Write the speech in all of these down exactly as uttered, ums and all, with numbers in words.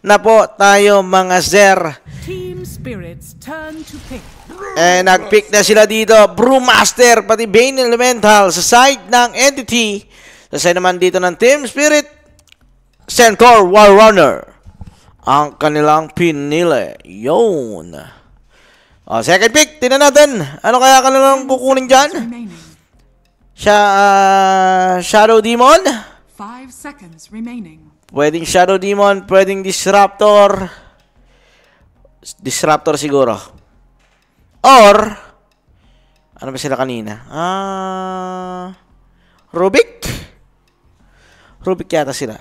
na po tayo mga sir. Team Spirits turn to pick. Eh, nag-pick na sila dito. Brewmaster, pati Bane Elemental sa side ng Entity. Sa side naman dito ng Team Spirit, Centaur Warrunner. Ang kanilang pinili. Yun. O, second pick, tingnan natin. Ano kaya kanilang kukunin dyan? Siya, uh, Shadow Demon. Five seconds remaining. Pwedeng Shadow Demon, pwedeng Disruptor. Disruptor siguro. Or, ano ba sila kanina? Ah, Rubik? Rubik yata sila.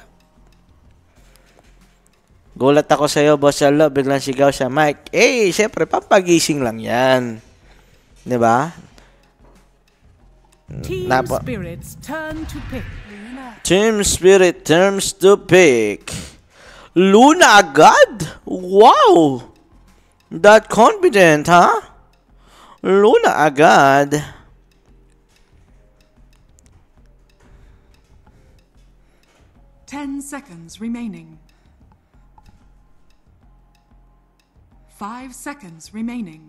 Gulat ako sa'yo, Boss Alo. Biglang sigaw siya, Mike. Eh, syempre, pampagising lang yan. Diba? Team Napa Spirits turn to pick. Team Spirit turns to pick. Luna agad? Wow! That confident, huh? Luna agad. Ten seconds remaining. Five seconds remaining.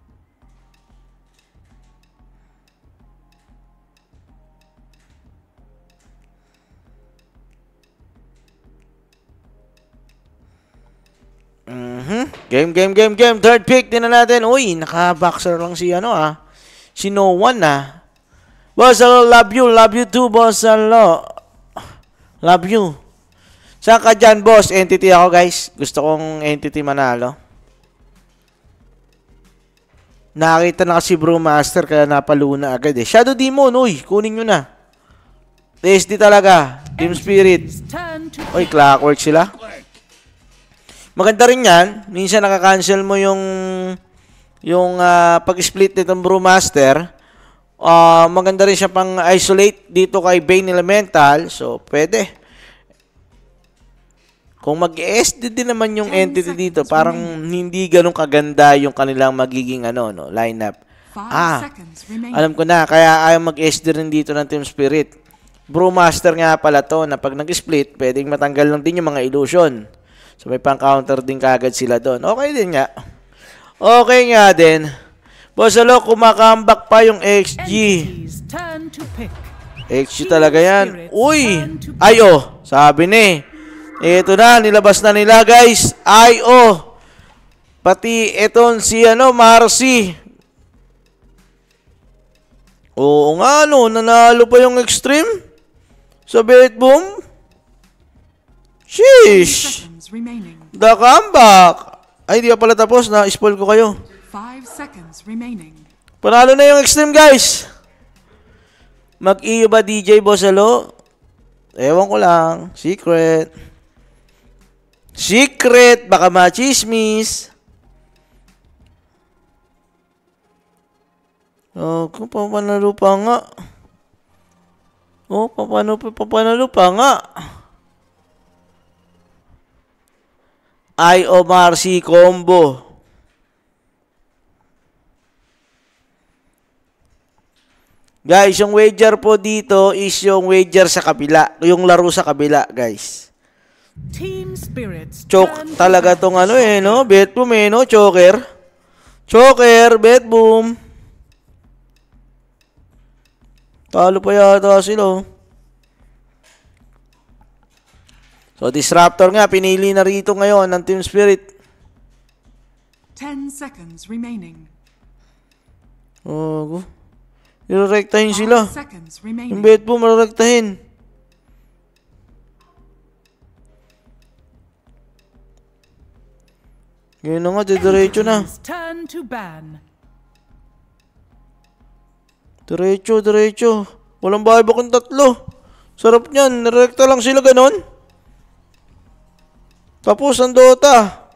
Mhm. Game, game, game, game. Third pick, din na natin. Uy, naka-boxer lang si ano ah. Si No One ah. Boss Alo, love you. Love you too, Boss Alo. Love you. Saan ka dyan, boss? Entity ako, guys. Gusto kong Entity manalo. Nakita na kasi Brewmaster, kaya napaluna agad eh. Shadow Demon, uy. Kunin nyo na. T S D talaga. Team Spirit. Uy, clockwork sila. Maganda rin yan. Minsan nakaka-cancel mo yung yung uh, pag-split nitong Brewmaster. Uh, maganda rin siya pang isolate dito kay Bane Elemental. So, pwede. Kung mag-S D din naman yung entity dito, parang hindi ganun kaganda yung kanilang magiging ano, no, lineup. Ah, alam ko na. Kaya ayaw mag-S D rin dito ng Team Spirit. Brewmaster nga pala to na pag nag-split, pwedeng matanggal lang din yung mga illusion. So, may pang-counter din kagad sila doon. Okay din nga. Okay nga din. Boss Alo, kumakambak pa yung X G. X G talaga yan. Uy! Ay, oh. Sabi ni. Ito na. Nilabas na nila, guys. Ay, oh. Pati etong si, ano, Marcy. Oo nga, no. Nanalo pa yung Extreme. Sa Bet Boom. Sheesh. The comeback. Ay, di pa pala tapos. Na-spoil ko kayo. Five seconds remaining. Panalo na yung Extreme, guys. Mag-iyo ba D J Boss Alo? Ewan ko lang. Secret. Secret. Baka machismis. Oh, kung papanalo pa nga. Oh, papano pa papanalo pa nga. I O Marcy combo. Guys, yung wager po dito is yung wager sa kabila. Yung laro sa kabila, guys. Team Spirits. Choke talaga tong ano eh, no? Bet boom eh, no? Choker. Choker, bet boom. Talo pa yata sila. So, Disruptor nga, pinili na rito ngayon ng Team Spirit. Ten seconds remaining. Oh, irerektahin sila. Remaining. Yung bet boom, marerektahin. Ngayon na nga, diretso na. Diretso, diretso. Walang bahay ba kung tatlo? Sarap niyan, nirekta lang sila ganon. Tapos ang Dota.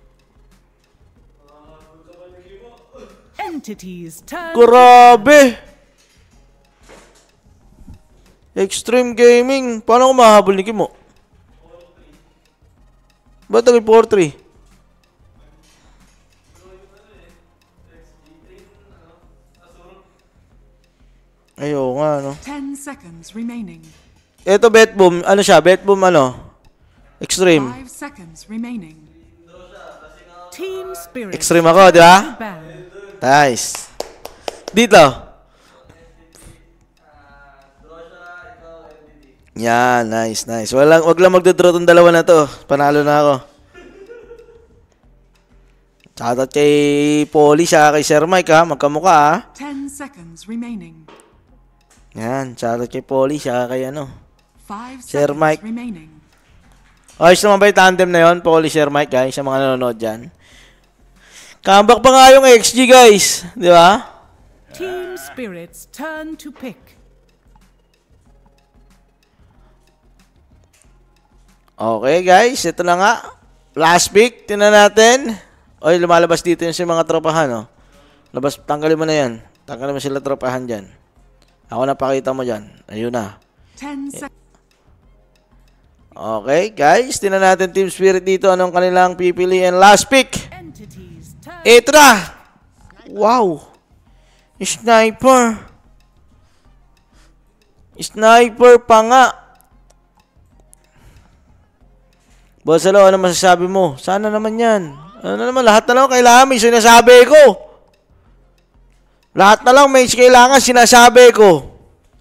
Entities turn. Grabe. Extreme Gaming. Paano ko mahabol ni Kimo? Ba't naging four three? Ayaw nga, no? ten seconds remaining. Ito, bet boom. Ano siya? Bet boom, ano? Extreme. Five seconds remaining. Team Spirit. Extreme ako, di ba? Banned. Nice. Dito. Yan, nice, nice. Walang, wag lang magdodraw tong dalawa na to. Panalo na ako. Shoutout kay Polly siya, kay Sir Mike ha. Magkamukha ha. Ten seconds remaining. Yan, shoutout kay Polly siya, kay ano. Five Sir seconds Mike. remaining. Ayos naman ba yung tandem na yun? Polly, Sir Mike guys, sa mga nanonood dyan. Comeback pa nga yung X G guys. Di ba? Team Spirits turn to pick. Okay guys, ito na nga. Last pick, tingnan natin. Oy, lumalabas dito yung si mga tropahan, oh. Labas, tanggalin mo na yan. Tanggalin mo sila tropahan dyan. Ako na pakita mo dyan. Ayun na. Ten seconds. Okay, guys. Tingnan natin Team Spirit dito. Anong kanilang pipiliin? Last pick. Entities turn. Ito na. Wow. Sniper. Sniper pa nga. Boss, hello, ano masasabi mo? Sana naman yan. Ano naman, lahat na lang kailangan may sinasabi ko. Lahat na lang may kailangan sinasabi ko.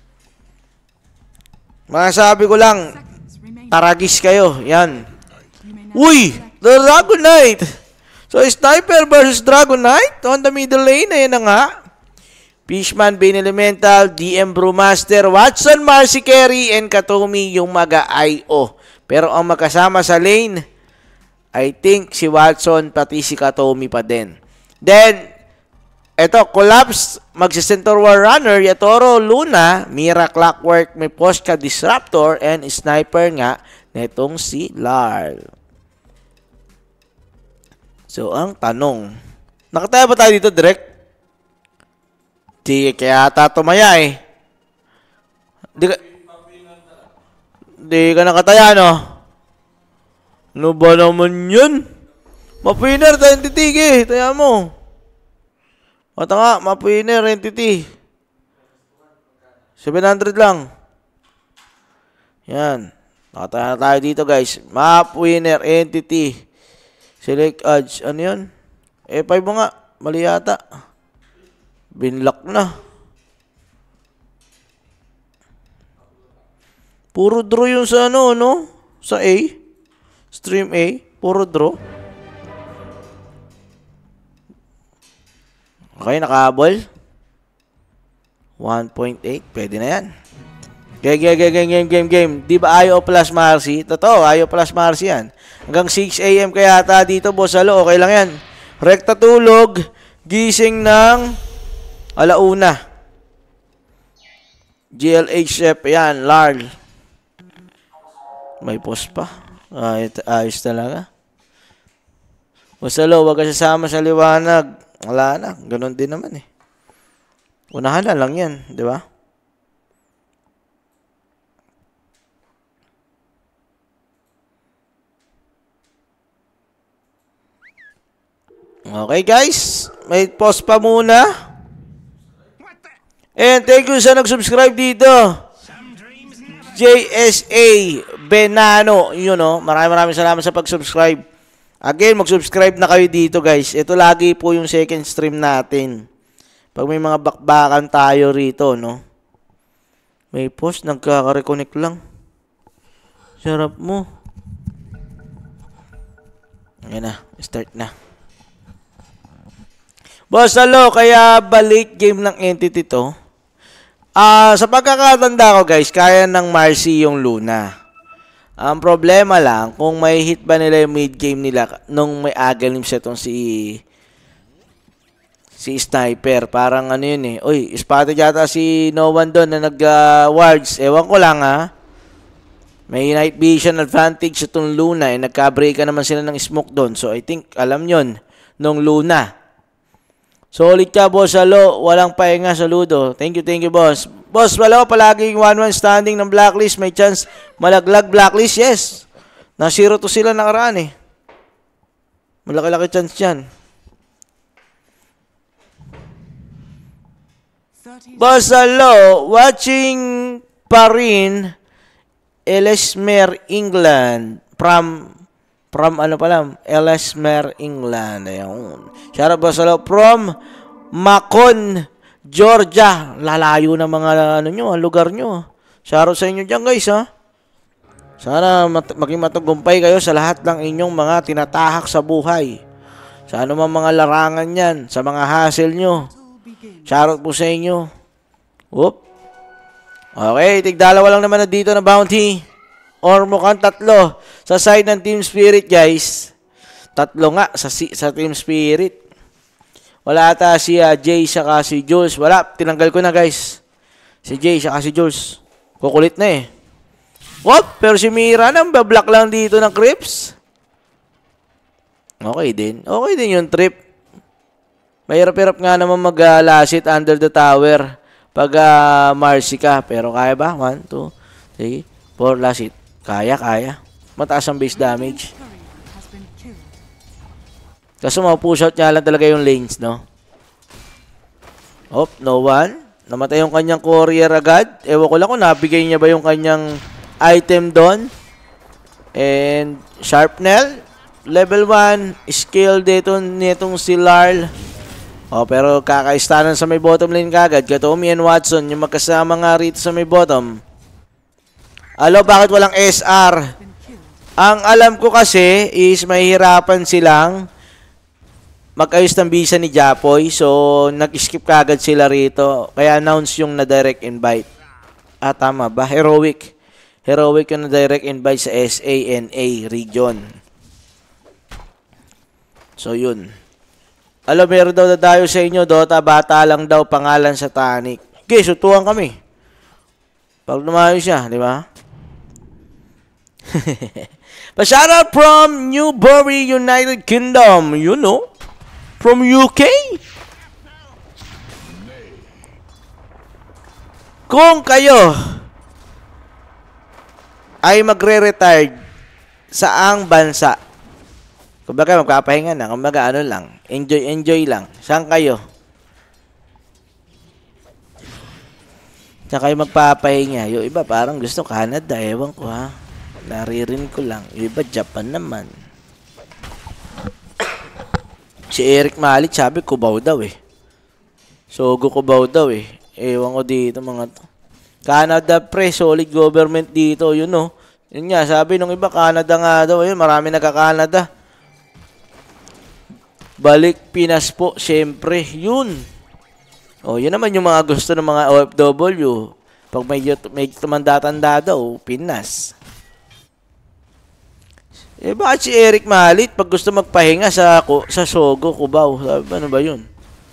Masasabi ko lang, taragis kayo. Yan. Uy! The Dragon Knight! So, Sniper versus Dragon Knight on the middle lane. Ayan na nga. Fishman, Bane Elemental, D M Brewmaster, Watson, Marcy Carey, and Katomi yung maga-I O. Pero ang magkasama sa lane, I think si Watson pati si Katomi pa din. Then, eto, Collapse, Magsicentor War Runner, Yatoro, Luna, Mira, Clockwork, may Posca, Disruptor, and Sniper nga netong si Larl. So, ang tanong, nakataya ba tayo dito direct? Di, kaya ata tumaya eh. Di ka, di ka nakataya, no? Ano ba naman yun? Mapinner, tayong titigi. Taya mo. Mata nga, mapinner, entity. seven hundred lang. Yan. Nakataya na tayo dito, guys. Map winner, entity. Select odds. Ano yun? E five mo nga. Mali yata. Binlock na. Puro draw yung sa ano, no? Sa A. Stream A. Puro draw. Okay, nakahabol. one point eight. Pwede na yan. Game, game, game, game, game, game, game. Di ba ayaw plus Marcy? Totoo, ayaw plus Marcy yan. Hanggang six A M kaya ata dito, boss. Halo, okay lang yan. Rekta tulog. Gising ng alauna. G L H F. Yan, Larl. May post pa. Ay, ayos talaga. Boss, halo, wag ka sasama sa liwanag. Wala na. Ganon din naman eh. Unahan na lang yan. Di ba? Okay guys. May pause pa muna. And thank you sa nag-subscribe dito. J S A Benano. Yun o. Maraming maraming salamat sa pag-subscribe. Again, mag-subscribe na kayo dito guys. Ito lagi po yung second stream natin. Pag may mga bakbakan tayo rito, no? May post, nagkaka-reconnect lang. Sarap mo. Ayan na, start na. Boss, hello, kaya balik game ng entity to. Ah, uh, sa pagkakatanda ko guys, kaya ng Marcy yung Luna. Ang problema lang, kung may hit ba nila yung mid-game nila nung may Aghanim setong si si Sniper. Parang ano yun eh. Uy, spotted yata si no one doon na nag-wards. Uh, Ewan ko lang ha. May night vision advantage itong Luna. Eh, nagka-break naman sila ng smoke doon. So, I think, alam yun, nung Luna. Solid ka, boss. Halo. Walang pahinga. Saludo. Thank you, thank you, boss. Boss, wala ko palaging one one standing ng blacklist. May chance malaglag blacklist. Yes. Na zero to sila nakaraan eh. Malaki-laki chance yan. Boss, halo. Watching pa rin Ellesmere, England. from from ano pala, Ellesmere, England. Ayun. Shoutout po sa loob from Macon, Georgia. Lalayo na mga ano nyo, lugar nyo. Shoutout sa inyo dyan guys ha. Sana mat maging matagumpay kayo sa lahat ng inyong mga tinatahak sa buhay. Sa ano man mga larangan yan, sa mga hassle nyo. Shoutout po sa inyo. Whoop. Okay, tigdalawa lang naman na dito na bounty. Or mukhang tatlo sa side ng Team Spirit, guys. Tatlo nga sa, si sa Team Spirit. Wala ata si uh, Jay saka si Jules. Wala, tinanggal ko na, guys. Si Jay saka si Jules. Kukulit na eh. What? Pero si Mira nang bablock lang dito ng creeps. Okay din. Okay din yung trip. Mahirap-hirap nga naman mag-lasit uh, under the tower pag uh, Marcy ka. Pero kaya ba? one, two, three, four, lasit. Kaya, kaya. Mataas ang base damage. Kaso ma-push out niya lang talaga yung lanes, no? Oh, no one. Namatay yung kanyang courier agad. Ewan ko lang kung nabigay niya ba yung kanyang item doon. And Sharpnel. Level one. Skill dito nitong si Larl. Oh, pero kakaistanan sa may bottom lane kagad. Katomi and Watson, yung magkasama nga rito sa may bottom. Alo, bakit walang S R? Ang alam ko kasi is mahihirapan silang mag-ayos ng visa ni Japoy. So, nag-skip kagad sila rito. Kaya announce yung na-direct invite. Ah, tama ba? Heroic. Heroic yung na-direct invite sa S A N A region. So, yun. Alam, meron daw dadayo sa inyo, Dota, bata lang daw, pangalan sa Tanik. Okay, sutuan kami. Pag lumayo siya, di ba? Pa-shoutout from Newbury, United Kingdom. You know? From U K? Kung kayo ay magre-retired saang bansa, kumbaga magpapahinga na, kumbaga ano lang, enjoy, enjoy lang. Saan kayo? Saan kayo magpapahinga? Yung iba parang gusto Canada, ewan ko ha. Naririn ko lang. Yung iba Japan naman. Si Eric Malit sabi Cubao daw eh. Sogo Cubao daw eh. Ewan ko dito mga to. Canada pre, solid government dito, yun know. Yun nga, sabi nung iba Canada nga daw. Yun, marami nagka-Canada. Balik Pinas po, syempre. Yun. O, yun naman yung mga gusto ng mga O F W. Pag may, may tumanda-tanda daw, Pinas. Eh, bakit si Eric Malit pag gusto magpahinga sa sa Sogo, Cubao? Sabi, ano ba yun?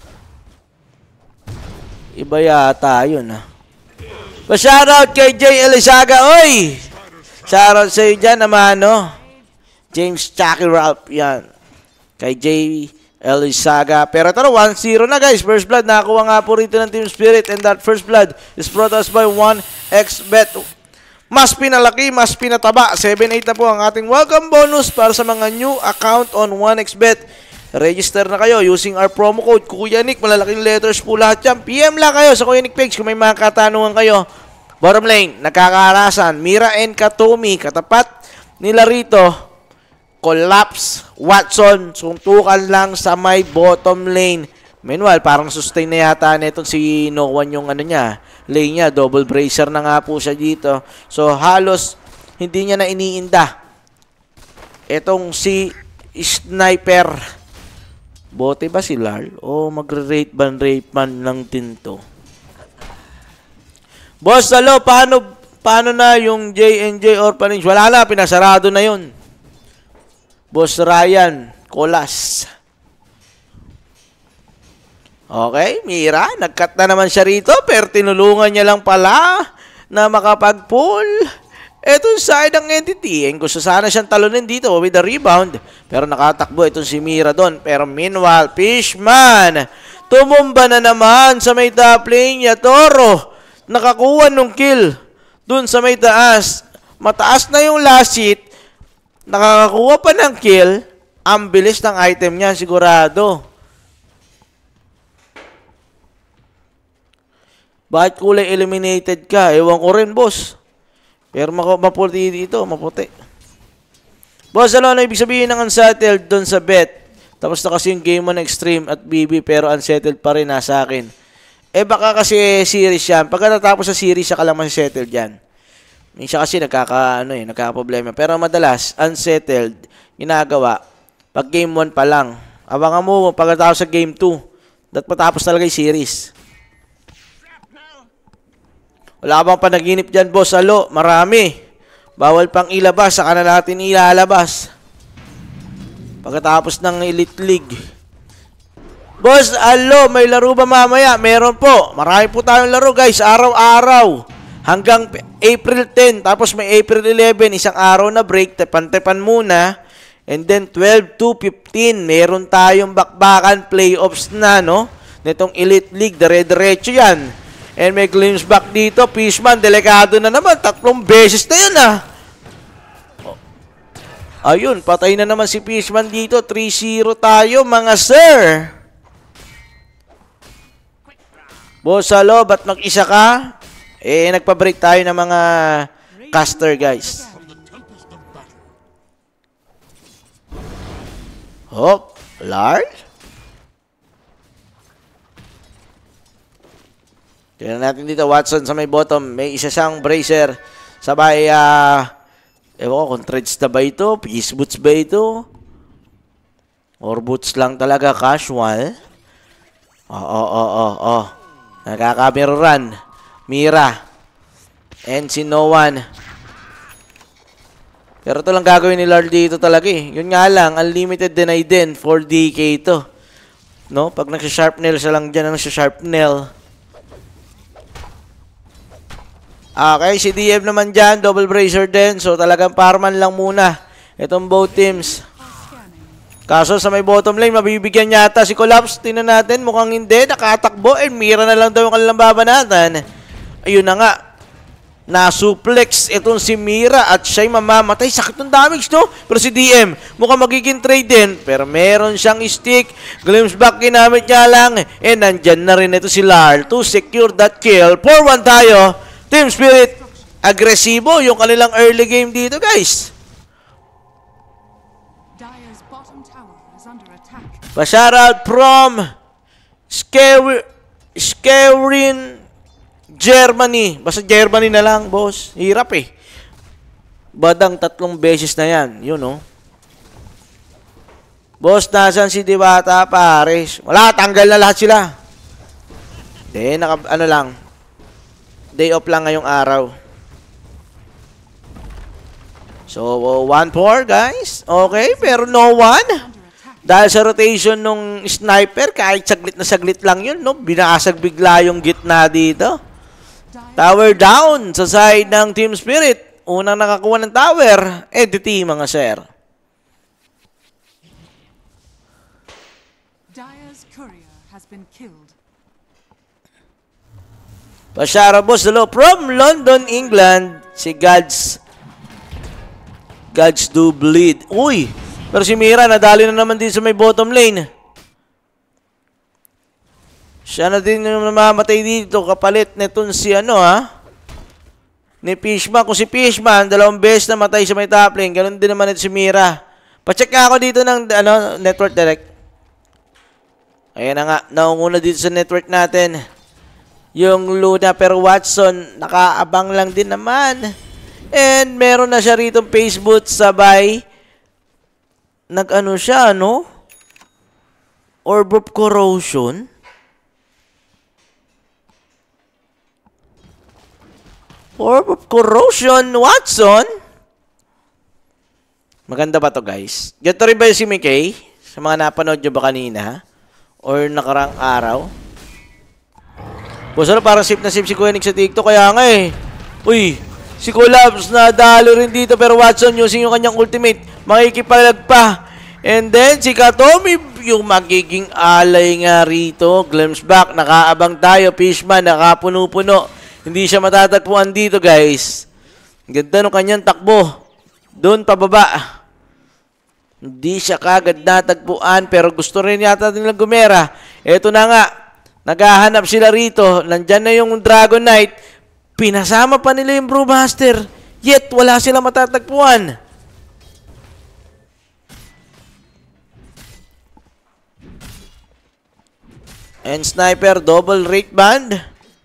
Iba yata yun, ha? Pa-shoutout kay Jay Elizaga, oy! Shoutout sa iyo dyan naman, no? James Chucky Ralph, yan. Kay Jay Elizaga. Pero tara, one zero na, guys. First blood, nakakuha nga po rito ng Team Spirit. And that first blood is brought us by one X bet. Mas pinalaki, mas pinataba. seven eight na po ang ating welcome bonus para sa mga new account on one X bet. Register na kayo using our promo code Kuya Nick. Malalaking letters po lahat yan. P M lang kayo sa Kuya Nick page kung may mga katanungan kayo. Bottom lane, nagkakarasan. Mira and Katomi, katapat nila rito. Collapse, Watson, suntukan lang sa may bottom lane. Meanwhile, parang sustain na yata nito si No One yung ano niya. Lane niya, double bracer na nga po siya dito. So, halos hindi niya na iniinda. Etong si Sniper. Bote ba si Larl? O magre-rate ban rate man lang din to. Boss, alo, paano, paano na yung J and J Orphanage? Wala na, pinasarado na yun. Boss Ryan, Colas. Okay, Mira, nag-cut na naman siya rito, pero tinulungan niya lang pala na makapag-pull. Etong side ng entity, and gusto sana siyang talunin dito with the rebound, pero nakatakbo itong si Mira doon. Pero meanwhile, Fishman, tumumba na naman sa may top lane niya. Toro, nakakuha nung kill doon sa may taas. Mataas na yung last hit, nakakakuha pa ng kill. Ang bilis ng item niya, sigurado. Bakit kulay eliminated ka? Ewan ko rin, boss. Pero maputi dito, maputi. Boss, ano, ano ibig sabihin ng unsettled doon sa bet? Tapos na kasi yung game mo na extreme at B B pero unsettled pa rin nasa akin. Eh baka kasi series yan. Pagka natapos sa series, siya ka lang settled yan. Minsan kasi nagkaka, ano eh, nagkaka-problema. Pero madalas, unsettled, ginagawa, pag game one pa lang. Abangan mo, pagkatapos sa game two, dapat patapos talaga yung series. Wala bang panaginip dyan, boss? Alo, marami. Bawal pang ilabas, saka na natin ilalabas. Pagkatapos ng Elite League. Boss, alo, may laro ba mamaya? Meron po. Marami po tayong laro, guys. Araw-araw. Hanggang April ten. Tapos may April eleven. Isang araw na break. Tepan-tepan muna. And then twelve to fifteen. Meron tayong bakbakan playoffs na, no? Nitong Elite League. Dire-diretso yan. And may glimpse back dito. Fishman, delikado na naman. Tatlong beses na yun, ah. Ayun, patay na naman si Fishman dito. three zero tayo, mga sir. Boss, halo, ba't mag-isa ka? Eh, nagpa-break tayo ng mga caster, guys. Hop, Lard? Tignan natin dito, Watson sa may bottom. May isa siyang bracer. Sabay, ah... Uh, ewan ko kung threads na ba ito? Peace boots ba ito? Or boots lang talaga, casual? Oo, oo, oo, oo. Nakaka-mirror run. Mira. And si no one. Pero ito lang gagawin ni Lard dito talaga eh. Yun nga lang, unlimited deny din. four D K ito. No? Pag nagsha-sharp nail siya lang dyan, nagsha-sharp nail. Okay, si D M naman dyan, double bracer din. So talagang parman lang muna itong both teams. Kaso sa may bottom lane, mabibigyan yata si Collapse. Tingnan natin, mukhang hindi. Nakatakbo, and Mira na lang daw yung kanilang babanatan. Ayun na nga. Nasuplex itong si Mira at siya'y mamamatay. Sakit ng damage, no? Pero si D M, mukhang magiging trade din. Pero meron siyang stick. Glimpse back, ginamit niya lang. And nandyan na rin ito si Lar to secure that kill. four one tayo. Team Spirit, agresibo yung kanilang early game dito, guys. Dire's bottom tower is under attack. Pa-shoutout from Skerin, Germany. Basta Germany na lang, boss. Hirap eh. Badang tatlong beses na yan. Yun, no? Boss, nasan si Diwata, pares? Wala, tanggal na lahat sila. Hindi, naka, ano lang. Day off lang ngayong araw. So, one four, guys. Okay, pero no one. Dahil sa rotation nung sniper, kahit saglit na saglit lang yun, no? Binasag bigla yung gitna dito. Tower down sa side ng Team Spirit. Unang nakakuha ng tower. Edity, mga sir. Dire's courier has been killed. Pasyara boss, hello from London, England. Si Gods. Gods do bleed. Uy! Pero si Mira, nadali na naman din sa may bottom lane. Siya na din yung namamatay dito. Kapalit netong si ano ha. Ni Fishman. Kung si Fishman, dalawang beses na matay sa may top lane. Ganun din naman ito si Mira. Pacheck ako dito ng ano, network direct. Ayan na nga. Naunguna dito sa network natin. Yung Luna, pero Watson, nakaabang lang din naman. And meron na siya rito face boot sabay. Nag-ano siya, ano? Orb of Corrosion. Orb of Corrosion, Watson. Maganda ba to, guys? Ganito rin ba yung si Mickey? Sa mga napanood nyo ba kanina? Or nakarang araw? Boss, ano, parang sip na sip si Koenig sa TikTok. Kaya nga eh. Uy, si Collapse na dalo rin dito. Pero Watson using yung kanyang ultimate. Makikipalag pa. And then, si Katomi, yung magiging alay nga rito. Glimpse back. Nakaabang tayo. Fishman, nakapuno-puno. Hindi siya matatagpuan dito, guys. Ganda ng kanyang takbo. Doon pababa. Hindi siya kagad natagpuan. Pero gusto rin yata nilang gumera. Eto na nga. Naghahanap sila rito. Nandyan na yung Dragon Knight. Pinasama pa nila yung Brewmaster. Yet, wala sila matatagpuan. And sniper, double rate band.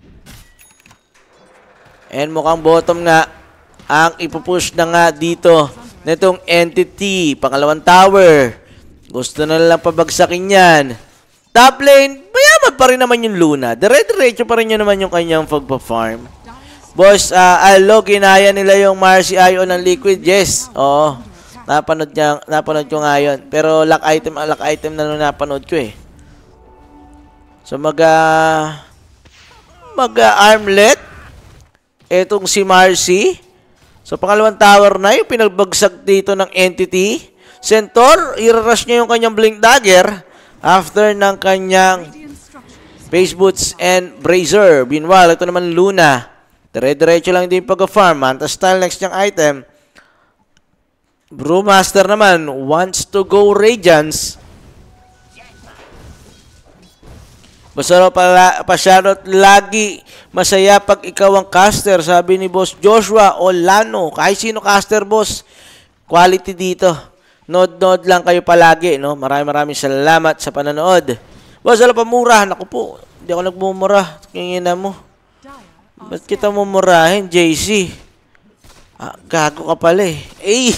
And mukhang bottom nga ang ipupush na nga dito nitong entity. Pangalawang tower. Gusto na lang pabagsakin yan. Top lane, mayaman pa rin naman yung Luna. Dire-diretso pa rin yun naman yung kanyang pagpa-farm. Boss, uh, alo, ginaya nila yung Marcy Ayo ng Liquid. Yes, oo. Napanood, niya, napanood ko nga yun. Pero lock item, lock item na nung napanood ko eh. So mag uh, mag uh, armlet etong si Marcy. So pangalawang tower na yung pinagbagsak dito ng entity. Centaur, i-rush niya yung kanyang blink dagger after ng kanyang base boots and brazier. Meanwhile, ito naman Luna. Dire-diretso lang din pag-farm. Manta style next niyang item. Brewmaster naman wants to go Radiance. Masarap pala, pasyarot lagi masaya pag ikaw ang caster, sabi ni Boss Joshua Olano. Kahit sino caster, boss, quality dito. Nod-nod lang kayo palagi, no? Maraming maraming salamat sa panonood. Boss, alam pa mura. Naku po, hindi ako nagmumura. Kingina mo. Ba't kita mumurahin, J C? Ah, gago ka pala eh. Ey!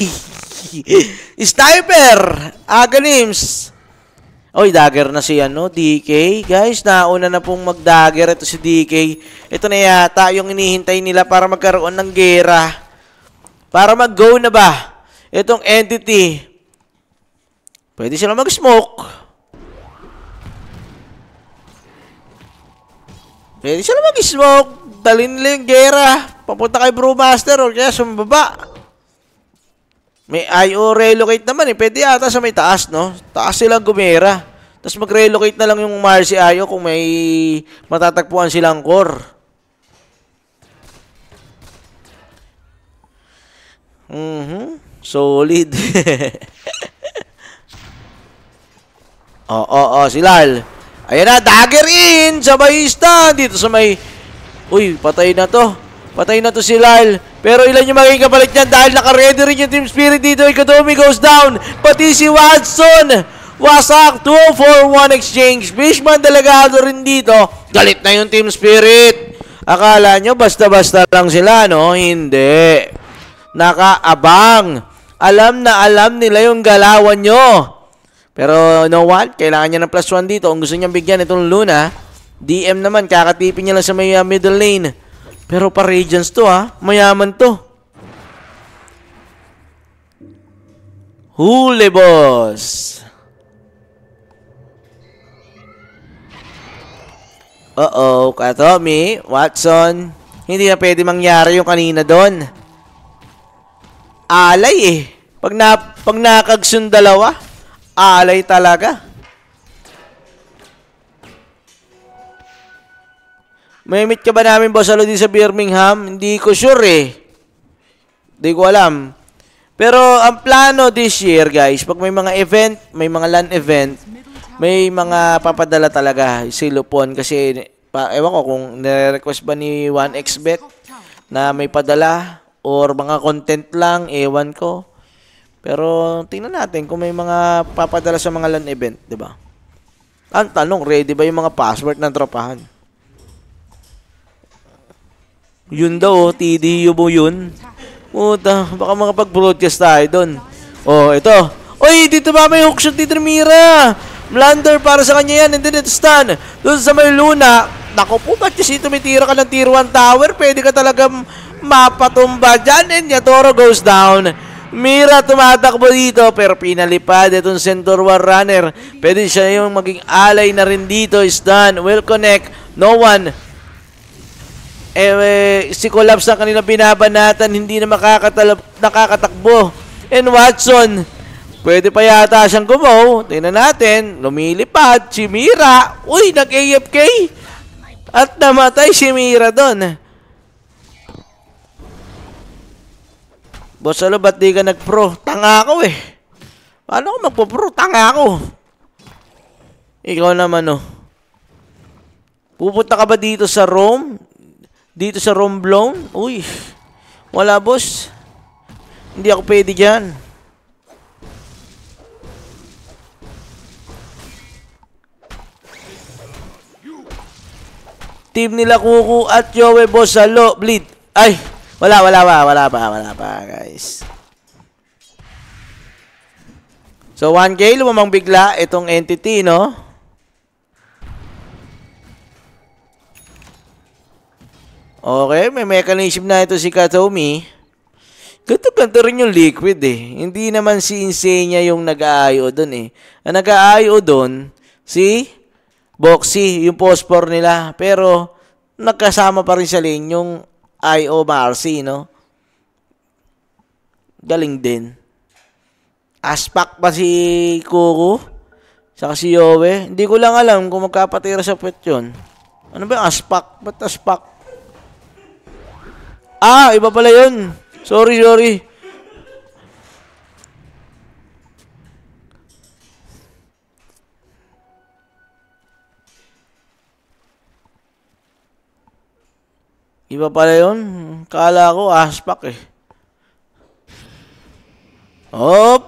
Sniper! Aganims! Oy, dagger na si ano, D K. Guys, nauna na pong mag-dagger ito si D K. Ito na yata yung inihintay nila para magkaroon ng gera. Para mag-go na ba itong entity. Pwede sila mag-smoke. Pwede sila mag-smoke. Dalhin nila yung gera. Papunta kay Brewmaster o kaya sumababa. May I O relocate naman eh. Pwede yata sa may taas, no? Taas silang gumera. Tapos mag-relocate na lang yung Marcy I O kung may matatagpuan silang core. Mhm. Solid. Oo, oo, oo. Si Lal. Ayan na, dagger in! Sabay stand! Dito sa may... Uy, patay na to. Patay na to si Lal. Pero ilan yung magiging kapalit niyan dahil naka-ready rin yung Team Spirit dito. Ikotomi goes down. Pati si Watson. Wasak. two for one exchange. Fishman delegado rin dito. Galit na yung Team Spirit. Akala nyo basta-basta lang sila, no? Hindi. Nakaabang. Alam na alam nila yung galawan nyo. Pero no one. Kailangan niya ng plus one dito. Kung gusto niyang bigyan itong Luna. D M naman. Kakatipin niya lang sa may uh, middle lane. Pero pa Radiance to ha. Mayaman to. Huli boss. Uh-oh. Katomi. Watson. Hindi na pwede mangyari yung kanina doon. Alay eh. Pag, na, pag nakagsun dalawa. Alay talaga. May meet ka ba namin, Boss Alo, di sa Birmingham? Hindi ko sure eh. Hindi ko alam. Pero ang plano this year, guys, pag may mga event, may mga LAN event, may mga papadala talaga si Lupon. Kasi, pa, ewan ko kung nire-request ba ni one x bet na may padala or mga content lang, ewan ko. Pero tingnan natin kung may mga papadala sa mga LAN event, di ba? Ang tanong, ready ba yung mga password ng tropahan? Yun daw, T D U mo yun. Puta, baka makapag-broadcast tayo doon. Oh, ito. Oy, dito ba may hookshot ni Tremira? Blunder para sa kanya yan. And then it's stun. Doon sa may Luna. Naku po, ba't kasi tumitira ka ng tier one tower? Pwede ka talagang mapatumba dyan. And Yatoro goes down. Mira tumatakbo dito pero pinalipad itong Centaur War Runner. Pwede siya yung maging alay na rin dito. Stun. Will connect. No one. Eh, eh, si Collapse ang kanilang binabanatan, hindi na nakakatakbo. And Watson, pwede pa yata siyang gumaw. Tingnan natin, lumilipad, si Mira. Uy, nag-A F K. At namatay si Mira doon. Boss Alo, ba't di ka nag-pro? Tanga ako eh. Paano ako magpo-pro? Tanga ako. Ikaw naman oh. Pupunta ka ba dito sa Rome? Dito sa Romblon? Uy. Wala, boss. Hindi ako pwede dyan. team nila Kuku at Yowie, boss. Halo, bleed. Ay, wala, wala pa, wala pa, wala pa, guys. So, one K, lumamang bigla itong entity, no? Okay, may mechanism na ito si Katomi. Ganto-ganto rin yung liquid eh. Hindi naman si Insania yung nag-A I O doon eh. Ang nag-A I O doon, si Boxy, yung phosphor nila. Pero, nagkasama pa rin sa lane yung I O Marcy, no? Galing din. Aspak pa si Kuku. Saka si Yowie. Hindi ko lang alam kung magkapatira sa pet yun. Ano ba yung aspak? Ba't aspak? Ah, iba pala yun. Sorry, sorry. Iba pala yun. Kala ko aspak eh. Hop!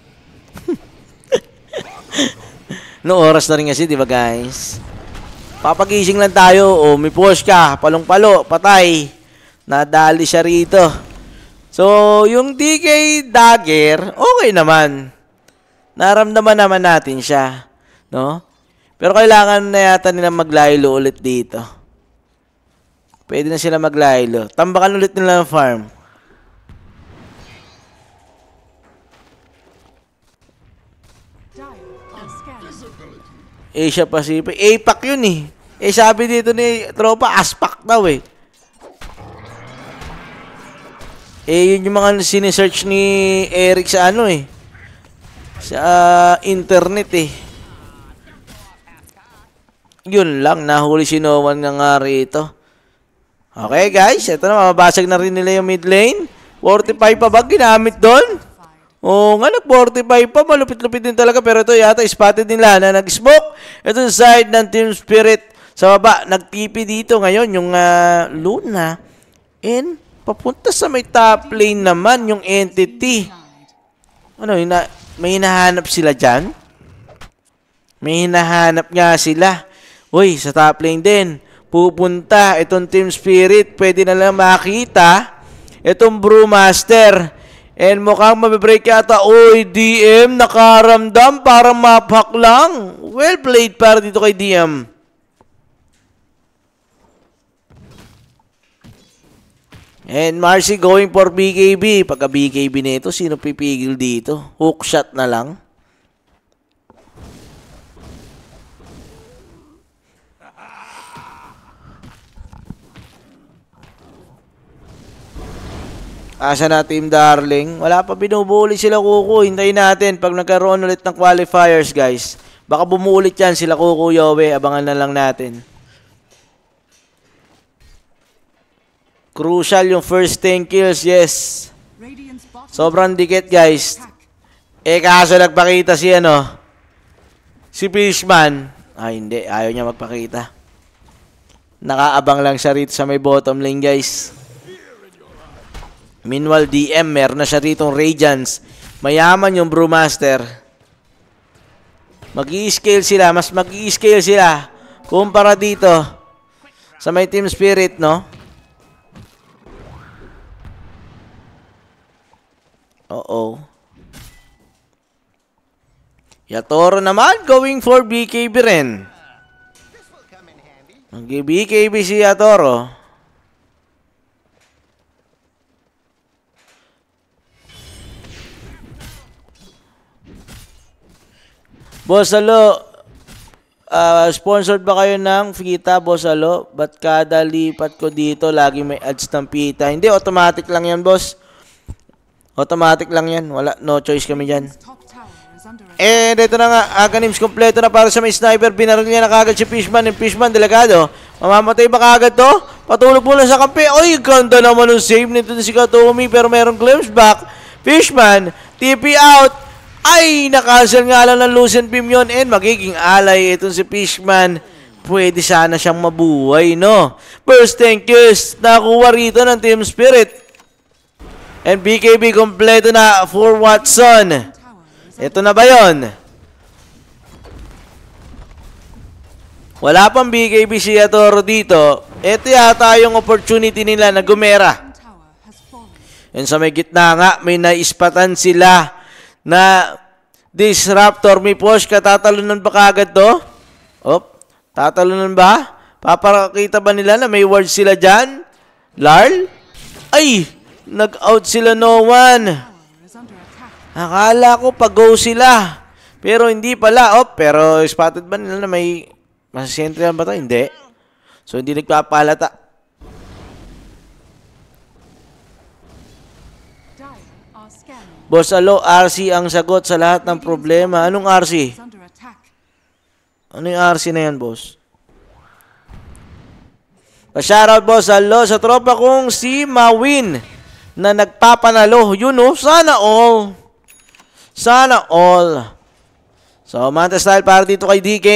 No oras na rin kasi, di ba guys? Papagising lang tayo. O, may push ka. Palong-palo. Patay. Nadali siya rito. So, yung D K Dagger, okay naman. Naramdaman naman natin siya. No? Pero kailangan na yata nila maglaylo ulit dito. Pwede na sila maglaylo. Tambakan ulit nila ng farm. Asia Pacific. A PAC yun eh. Eh sabi dito ni tropa, aspak daw eh. Eh yun yung mga sinesearch ni Eric sa ano eh. Sa uh, internet eh. Yun lang, nahuli si Noman nga nga rito. Okay guys, ito na, mababasag na rin nila yung mid lane. forty-five pa ba ginamit doon? Oo nga, nag-forty-five pa. Malupit-lupit din talaga. Pero ito yata, spotted nila na nag-smoke. Ito sa side ng Team Spirit. Sa baba, nag-T P dito ngayon yung uh, Luna. And papunta sa may top lane naman yung entity. Ano, hina may hinahanap sila dyan? May hinahanap nga sila. Uy, sa top lane din. Pupunta itong Team Spirit. Pwede na lang makita itong Brewmaster. And mukhang mabibreak yata. Uy, D M, nakaramdam. Parang maphak lang. Well played para dito kay D M. And Marcy going for B K B. Pagka B K B nito, sino pipigil dito? Hook shot na lang. Asa na Team Darling? Wala pa binubuli sila Kuku. Hintayin natin pag nagkaroon ulit ng qualifiers guys. Baka bumuulit yan sila Kuku, Yowie. Abangan na lang natin. Crucial yung first ten kills, yes. Sobrang dikit guys. Eh kaso nagpakita si ano, si Fishman. Ay hindi, ayaw niya magpakita. Nakaabang lang siya rito sa may bottom lane guys. Meanwhile, D M, meron na siya ritong Radiance. Mayaman yung Brewmaster. Mag-i-scale sila, mas mag-i-scale sila kumpara dito sa may Team Spirit, no? Uh-oh. Yatoro naman going for B K B rin. Mag-B K B si Yatoro. Boss Alo, uh, sponsored ba kayo ng Fita, Boss Alo? Ba't kada lipat ko dito, lagi may ads ng Fita? Hindi, automatic lang yan, boss. Automatic lang yan. Wala, no choice kami dyan. And ito na nga, Aghanim's kompleto na para sa may sniper. Binaril niya na kagad si Fishman. Yung Fishman, delikado. Mamamatay ba kagad to? Patulog muna sa kampi. Oy, ganda naman ng save nito si Katomi. Pero merong glimpse back. Fishman, T P out. Ay, nakancel nga lang ng Lucian Beam yun. And magiging alay itong si Fishman. Pwede sana siyang mabuhay, no? First thank yous. Nakuha rito ng Team Spirit. And B K B kompleto na for Watson. Ito na ba yun? Wala pang B K B si Yatoro dito. Ito yata yung opportunity nila na gumera. Bottom tower has fallen. And sa may gitna nga, may naispatan sila na Disruptor. May push ka. Tatalunan ba kagad to? Op. Tatalunan ba? Papakita ba nila na may ward sila dyan? Larl? Ay! Nag-out sila no one. Tower is under attack. Akala ko pag-go sila. Pero hindi pala. Oh, pero spotted ba nila na may masasentry ba ito? Hindi. So, hindi nagpapalata. Dire are scanning. Boss Alo, R C ang sagot sa lahat ng problema. Anong R C? Is under attack. Ano yung R C na yan, boss? Pa-shoutout, boss Alo, sa tropa kong si Mawin na nagpapanalo. Yun, oh. Sana all. Sana all. So, Manta Style para dito kay D K.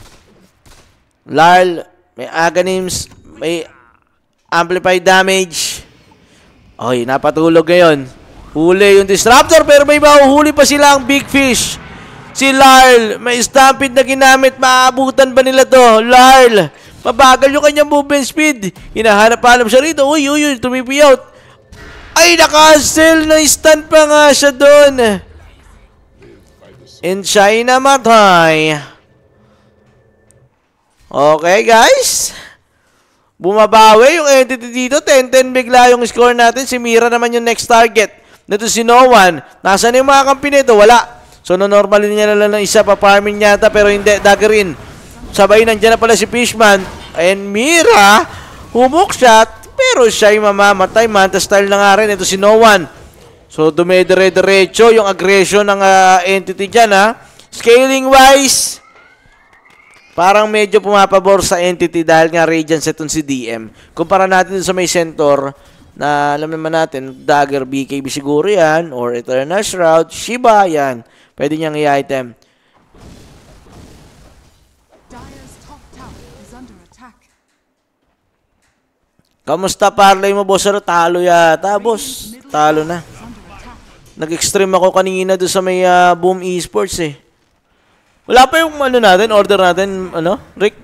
Larl, may Aghanims, may amplified damage. Okay, napatulog ngayon. Huli yung Disruptor, pero may mahuhuli pa sila ang Big Fish. Si Larl, may stampede na ginamit. Maaabutan ba nila to? Larl, mabagal yung kanyang movement speed. Hinahanap pa alam siya rito. Uy, uy, uy, tumipi out. Ay, naka-sell na stand pa nga siya doon. And siya ay namatay. Okay, guys. Bumabawi yung entity dito. ten ten bigla yung score natin. Si Mira naman yung next target. Nito si No One. Nasaan yung mga kampi nito? Wala. So, no-normalin niya na lang ng isa. Pa-farming yata. Pero hindi. Daggerin. Sabay nandiyan na pala si Fishman. And Mira. Humok shot. Pero siya ay mamamatay. Manta style na nga rin. Ito si No One. So, dumedire-diretso yung aggression ng uh, entity dyan, ha. Scaling-wise, parang medyo pumapabor sa entity dahil nga Radiance itong si D M. Kumpara natin sa may Centaur, na alam naman natin, Dagger, B K B siguro yan, or Eternal Shroud, Shiba, yan. Pwede niyang i-item. Dire's top tower is under attack. Kamusta parlay mo, boss? Ano, talo yata, boss. Talo na. Nag-extreme ako kanina doon sa may uh, Boom Esports eh. Wala pa yung ano natin, order natin, ano, Rick?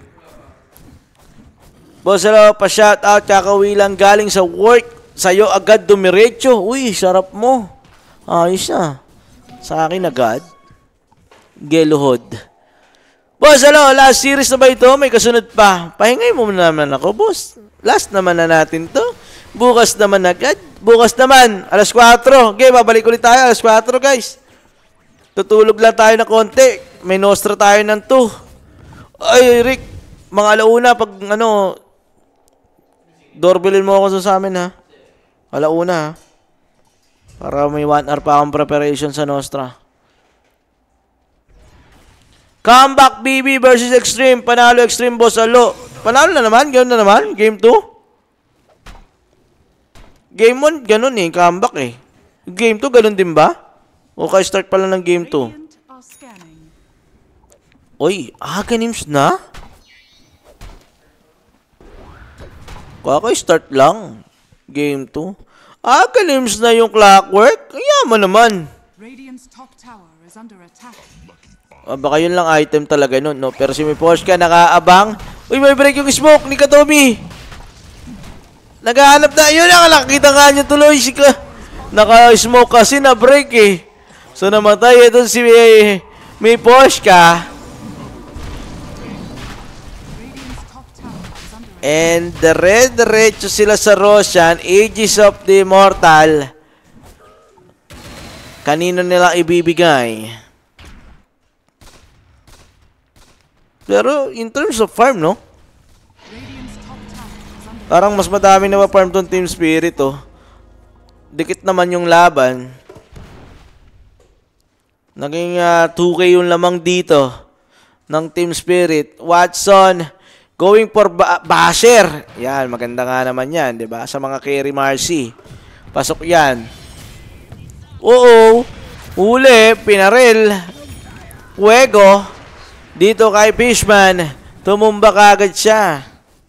Boss, hello, pa-shoutout, kakauwi lang galing sa work. Sa'yo agad dumiretso. Uy, sarap mo. Ayos na. Sa akin agad. Geluhod. Boss, hello, last series na ba ito? May kasunod pa. Pahingay mo naman ako, boss. Last naman na natin to. Bukas naman agad. Bukas naman, alas kwatro. Okay, babalik ulit tayo, alas kwatro, guys. Tutulog lang tayo na konti. May nostra tayo ng two. Ay, Rick, mga alauna, pag ano, doorbellin mo ako sa amin, ha? Alauna, ha? Para may one hour pa akong preparation sa nostra. Comeback B B versus Extreme. Panalo Extreme, boss Alo. Panalo na naman, ganoon na naman. Game two. Game one, ganun eh, comeback eh. Game two, ganun din ba? O kaya start pala ng game two. Radiant are scanning. Oy, Aghanims na? Kaka-start lang. Game two. Aghanims na yung clockwork? Yaman naman. Radiant's top tower is under attack. Ah, baka yun lang item talaga nun, no? Pero si may Poshka nakaabang. Uy, may break yung smoke ni Katomi. Naghahanap na. Yun, nakakita nga niya tuloy. Si Ka naka-smoke kasi na break eh. So, namatay. Ito si may, may Poshka. And the red diretso sila sa Roshan. Aegis of the Immortal. Kanino nila ibibigay? Pero in terms of farm, no? Parang mas madami na ma-farm tong Team Spirit, oh. Dikit naman yung laban. Naging uh, two K yung lamang dito ng Team Spirit. Watson going for ba Basher. Yan, maganda nga naman yan, di ba? Sa mga carry Marcy. Pasok yan. Oo. Uli, pinaril. Fuego. Dito kay Fishman. Tumumba kagad siya.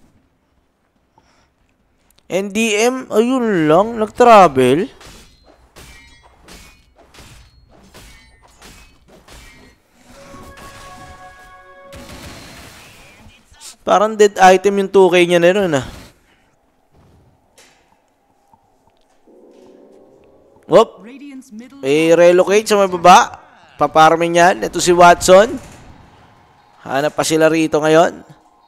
N D M, ayun lang, nag-travel. Parang dead item yung two K niya na rin ah. Whoop. Radiant's middle May relocate sa may baba. Paparmin yan. Ito si Watson. Hanap pa sila rito ngayon.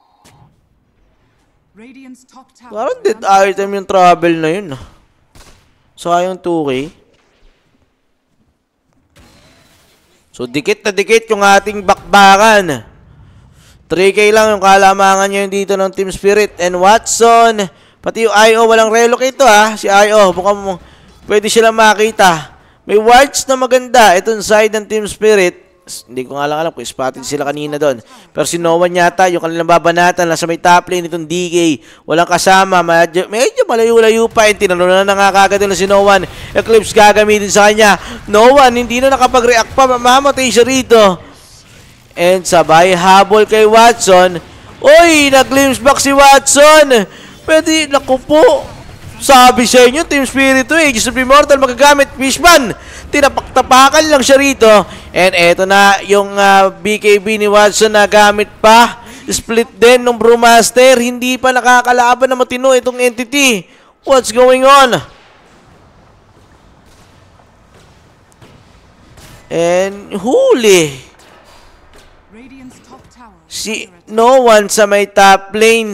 Radiant's top tower Parang is dead under item yung travel na yun. Sayang two K. So, dikit na dikit yung ating bakbakan. three K lang yung kalamangan nyo dito ng Team Spirit. And Watson, pati yung I O, walang relocate to ha. Si I O, mukhang pwede sila makita. May wards na maganda. Itong side ng Team Spirit. Hindi ko nga lang alam kung spotted sila kanina doon. Pero si Nowan yata, yung kanilang babanatan, nasa may top lane itong D K. Walang kasama. Medyo, medyo malayo-layo pa. And tinalunan na nga kagad na si Nowan. Eclipse gagamitin sa kanya. Nowan, hindi na nakapag-react pa. Mamatay siya rito. And sabay habol kay Watson. Uy, nag-glimpse back si Watson. Pwede, naku po. Sabi sa inyo, Team Spirit to eh. Aegis of Immortal magagamit. Fishman. Tinapak-tapakan lang siya rito. And eto na yung uh, B K B ni Watson na gamit pa. Split din ng Brewmaster. Hindi pa nakakalaban na matino itong entity. What's going on? And huli. Radiant's top tower is Si under attack. no one sa may top lane.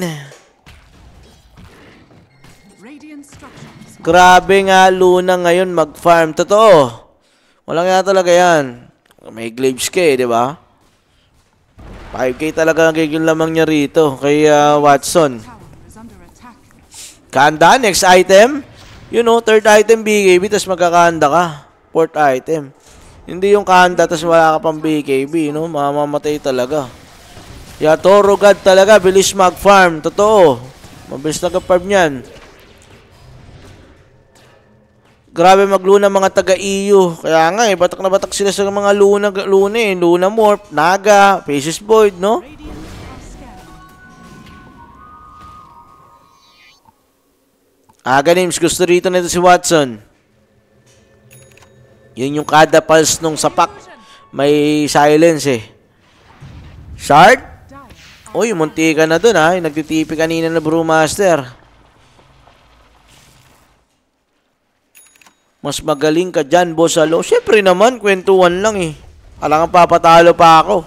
Radiant structures Grabe nga Luna ngayon mag-farm. Totoo. Walang nga talaga yan. May glaives ka eh, di ba? five K talaga ang gigil lamang niya rito kay uh, Watson. tower is under attack. Kanda, next item. You know, third item B K B, tapos magkakanda ka. Fourth item. Hindi yung kanda, tapos wala ka pang B K B, no? Mamamatay talaga. Yeah, Toro God talaga, bilis mag-farm. Totoo. Mabilis nag-farm yan. Grabe magluna mga taga-E U. Kaya nga eh, batak na batak sila sa mga Luna, Luna eh. Luna Morph, Naga, Faces Void, no? Radiant are scanning. Aga names, gusto rito nito si Watson. Yun yung kada pulse nung sapak. May silence eh. Shard? Uy, munti ka na dun ha. Yung nagtitipi kanina na Brewmaster. Mas magaling ka dyan, Bosalo. Siyempre naman, kwentuhan lang eh. Alangan papatalo pa ako.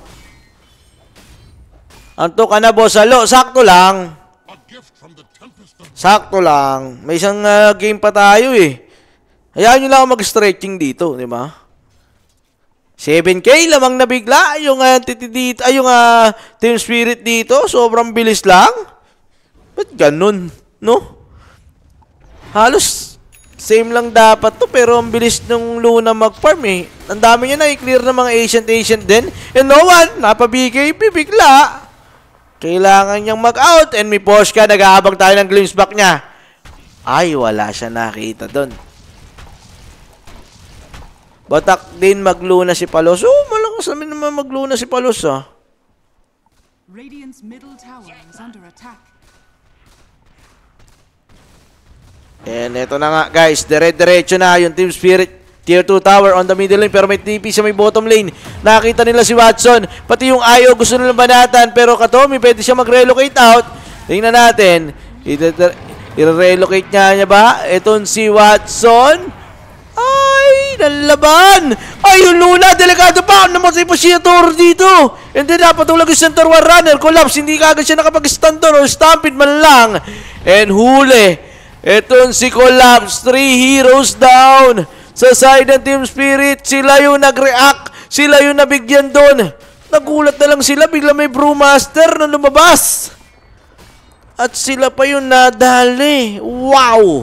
Anto ka na, Bosalo. Sakto lang. Sakto lang. May isang uh, game pa tayo eh. Hayaan nyo lang ako mag-stretching dito, di ba? seven K lamang na bigla yung, uh, dito, ay, yung uh, Team Spirit dito. Sobrang bilis lang. Ba't ganun, no? Halos same lang dapat to, pero ang bilis ng Luna mag-farm eh. Ang dami niya na i-clear ng mga Ancient-Ancient din. And no one, napa-B K B, bigla. Kailangan niyang mag-out. And may push ka, nag-aabang tayo ng glimpse back niya. Ay, wala siya nakita doon. Batak din mag-Luna si Palos. Oh, malakas naman naman mag-Luna si Palos ah. Radiant's middle tower is under attack. And eto na nga guys, dire-diretso na yung Team Spirit Tier two tower on the middle lane, pero may T P sa may bottom lane. Nakita nila si Watson, pati yung I O gusto nilang banatan, pero Katomi pwede siya mag-relocate out. Tingnan natin, i-relocate niya niya ba? Etong si Watson. Ay, nalaban! Ay, yung Luna, delikado pa! Namatay pa siya Toro dito! And then, napatulag yung Center War Runner. Collapse, hindi kagad siya nakapag-stun or stampede man lang. And huli. Etong si Collapse, three heroes down. Sa side ng Team Spirit, sila yung nag-react. Sila yung nabigyan doon. Nagulat na lang sila, bigla may Brewmaster na lumabas. At sila pa yung nadali. Wow!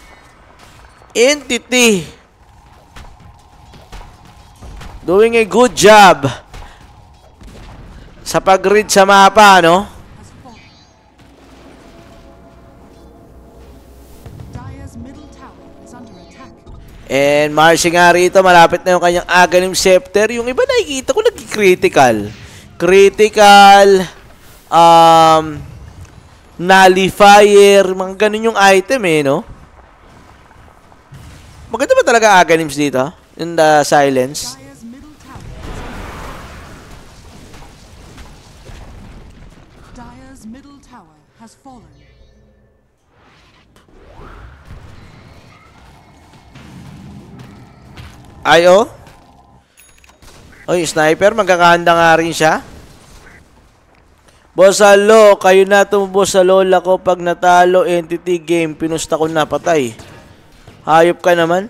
Entity. Doing a good job sa pag-read sa mapa, no? And Marcy nga rito, malapit na yung kanyang Aghanim Scepter. Yung iba nakikita ko nag-critical. Critical, um, Nullifier, mga ganun yung item eh, no? Maganda ba talaga Aghanims dito? In the silence. Dire's middle tower has fallen. Ay, oh. Oy, sniper. Magkakahanda nga rin siya. Boss Alo, kayo na tumubos sa lola ko pag natalo entity game. Pinusta ko na, patay. Hayop ka naman.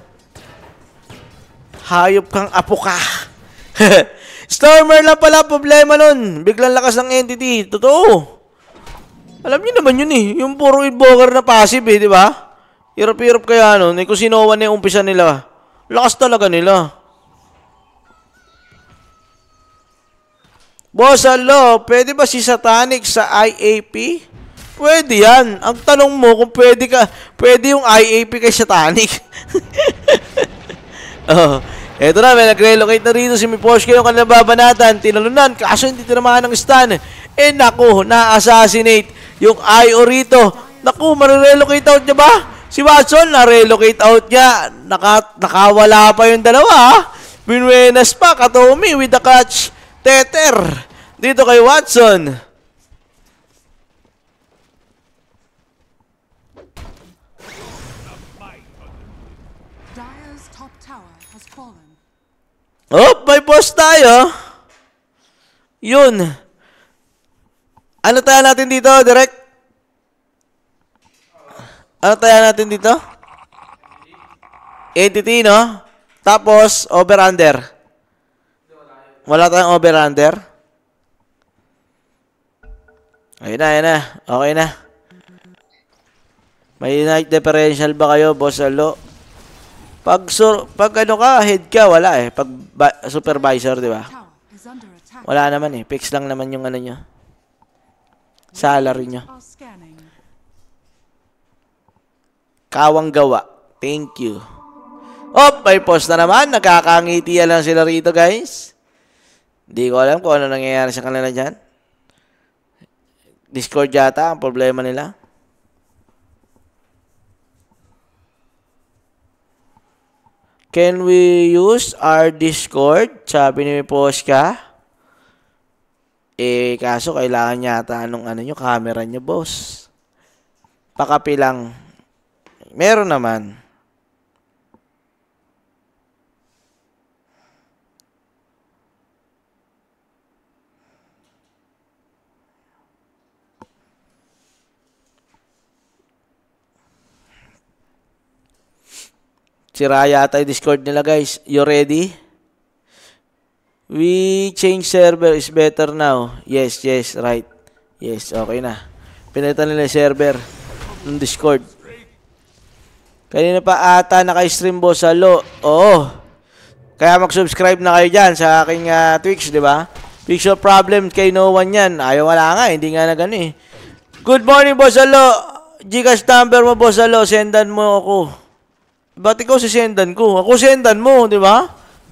Hayop kang apo ka. Stormer lang pala problema nun. Biglang lakas ng entity. Totoo. Alam niyo naman yun eh. Yung puro invoker na passive eh, di ba? Hirap-hirap kaya nun. Eh, kung sinowa na yung umpisa nila. Lakas talaga nila. Boss Alo, pwede ba si Satanic sa I A P? Pwede yan. Ang tanong mo kung pwede ka, pwede yung I A P kay Satanic. Oh. Eto na, may nag-relocate na rito si Miposhke yung kanilang babanatan. Tinalunan, kaso hindi tinamaan ng stun. Eh naku, na-assassinate yung I O rito. Naku, marirelocate out niya ba? Si Watson, na-relocate out niya. Naka, nakawala pa yung dalawa. Binuenas pa, Katomi with the catch. Tether. Dito kay Watson. Dire's top tower has fallen. Oh, may boss tayo. Yun. Ano tayo natin dito, direct? Ano tayo natin dito? Entity, no? Tapos, over-under. Wala tayong over-under. Ayun na, ayun na. Okay na. May night differential ba kayo, Boss Alo? Pag, sur pag ano ka, head ka, wala eh. Pag supervisor, di ba? Wala naman eh. Fix lang naman yung ano nyo. Salary nyo. Kawang gawa. Thank you. Oh, may post na naman. Nakakangitiya lang sila rito, guys. Hindi ko alam kung ano nangyayari sa kanila dyan. Discord yata ang problema nila. Can we use our Discord? Sabi ni Poshka. Eh, kaso kailangan yata anong ano nyo, camera nyo, boss. Pakapi lang. Meron naman. Sira yata yung Discord nila, guys. You ready? We change server is better now. Yes, yes, right. Yes, okay na. Pinalitan nila yung server ng Discord. Kanina pa ata naka-stream, Boss Alo. Oo. Kaya mag-subscribe na kayo dyan sa aking uh, Twitch, di ba? Picture problem kay no one yan. Ayaw wala nga, hindi nga na gano'n eh. Good morning, Boss Alo. Gcash number mo, Boss Alo. Sendan mo ako. Ba't ikaw si sendan ko? Ako sendan mo, di ba?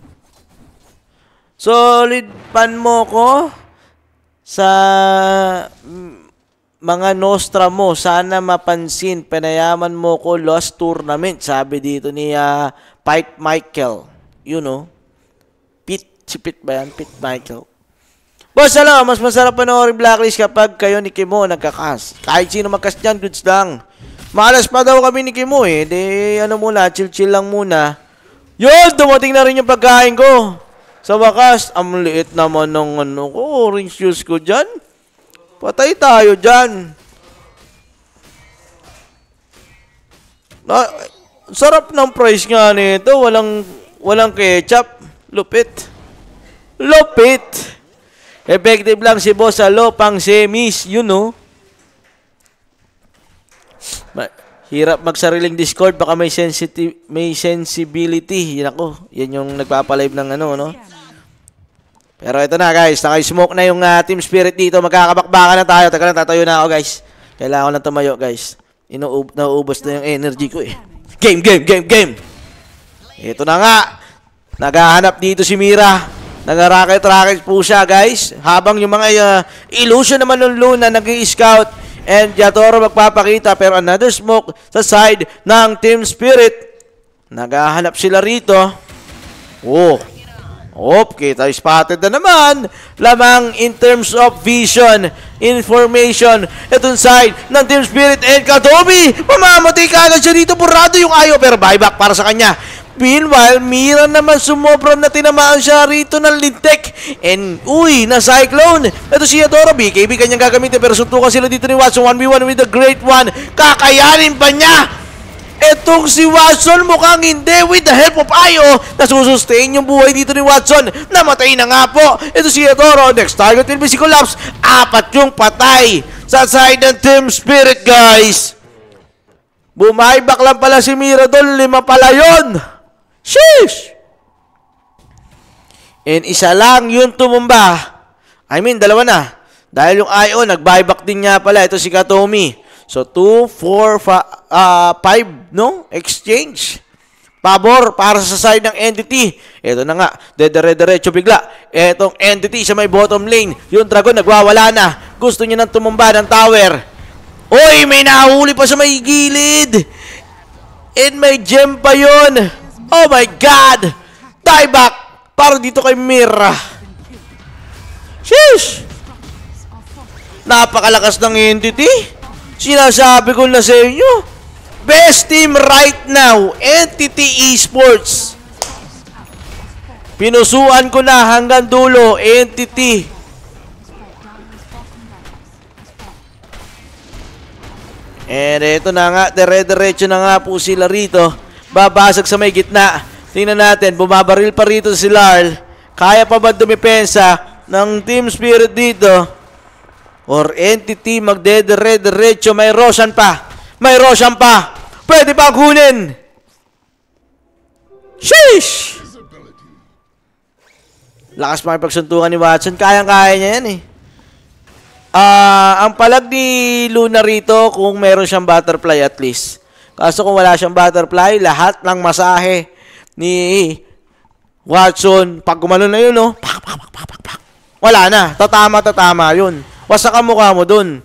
Solid pan mo ko sa mga nostra mo. Sana mapansin. Pinayaman mo ko lost tournament. Sabi dito ni uh, Pete Michael. You know? Pete. Si Pete ba yan? Pete Michael. Boss, alam, mas masarap panoorin Blacklist kapag kayo ni Kimo nagkakas. Kahit sino magkas dyan, goods lang. Malas pa daw kami ni Kimo eh. Di ano muna, chill-chill lang muna. Yun, dumating na rin yung pagkain ko. Sa wakas, ang liit naman ng ano ko, orange juice ko dyan. Patay tayo dyan. Na, sarap ng price nga nito. Walang, walang ketchup. Lupit. Lupit. Effective lang si Boss Alo pang semis. You know. Hirap magsariling Discord, baka may sensitive, may sensibility. Yan ako, yan yung nagpapalive ng ano, no? Pero ito na, guys, naka-smoke na yung uh, Team Spirit dito. Magkakabakbakan na tayo. Teka lang, tatayo na ako, guys. Kailangan ko lang tumayo, guys. Inuub nauubos na yung energy ko, eh. Game, game, game, game! Ito na nga. Naghahanap dito si Mira. Nag-rocket-rocket po siya, guys. Habang yung mga uh, illusion naman ng Luna nag-i-scout. And Yatoro magpapakita, pero another smoke sa side ng Team Spirit. Naghahanap sila rito. Oh. Okay, tayo spotted na naman. Lamang in terms of vision information. Itong side ng Team Spirit and Katomi. Mamamatay ka agad siya dito. Burado yung Ayo pero buyback para sa kanya. Meanwhile, Mira naman sumobra na tinamaan siya rito ng lintek. And, uy, na Cyclone. Ito si Yadoro. B K B kanyang gagamitin pero suntukan sila dito ni Watson. one v one with the Great One. Kakayanin pa niya. Itong si Watson mukhang hindi with the help of Ayo. Nasusustain yung buhay dito ni Watson. Namatay na nga po. Ito si Yadoro. Next target will be si Collapse. Apat yung patay sa side ng Team Spirit, guys. Bumaybak lang pala si Mira doon. Lima pala yun. Sheesh! And isa lang yung tumumba. I mean, dalawa na. Dahil yung Ayo, nag-buyback din nga pala. Ito si Katomi. So, two, four, five, no? Exchange. Pabor para sa side ng Entity. Ito na nga. Dedere-derecho bigla. Etong Entity sa may bottom lane. Yung Dragon, nagwawala na. Gusto niya nang tumumba ng tower. Uy, may nahuli pa sa may gilid. And may gem pa yun. Oh my God! Die back! Para dito kay Mira. Sheesh! Napakalakas ng Entity. Sinasabi ko na sa inyo. Best team right now, Entity Esports. Pinusuan ko na hanggang dulo, Entity. And ito na nga, dire-diretso na nga po sila rito. Babasag sa may gitna. Tingnan natin, bumabaril pa rito si Larl. Kaya pa ba dumipensa ng Team Spirit dito? Or Entity magdedere-derecho? May Roshan pa. May Roshan pa. Pwede pa kunin. Sheesh! Lakas pa yung pagsuntukan ni Watson. Kayang-kaya niya yan eh. Ah, uh, ang palag ni Luna rito kung meron siyang butterfly at least. Kaso kung wala siyang butterfly, lahat ng masahe ni Watson, pag gumano na yun, no? Pak, pak, pak, pak, pak, pak. Wala na. Tatama, tatama yun. Wasak ang mukha mo dun.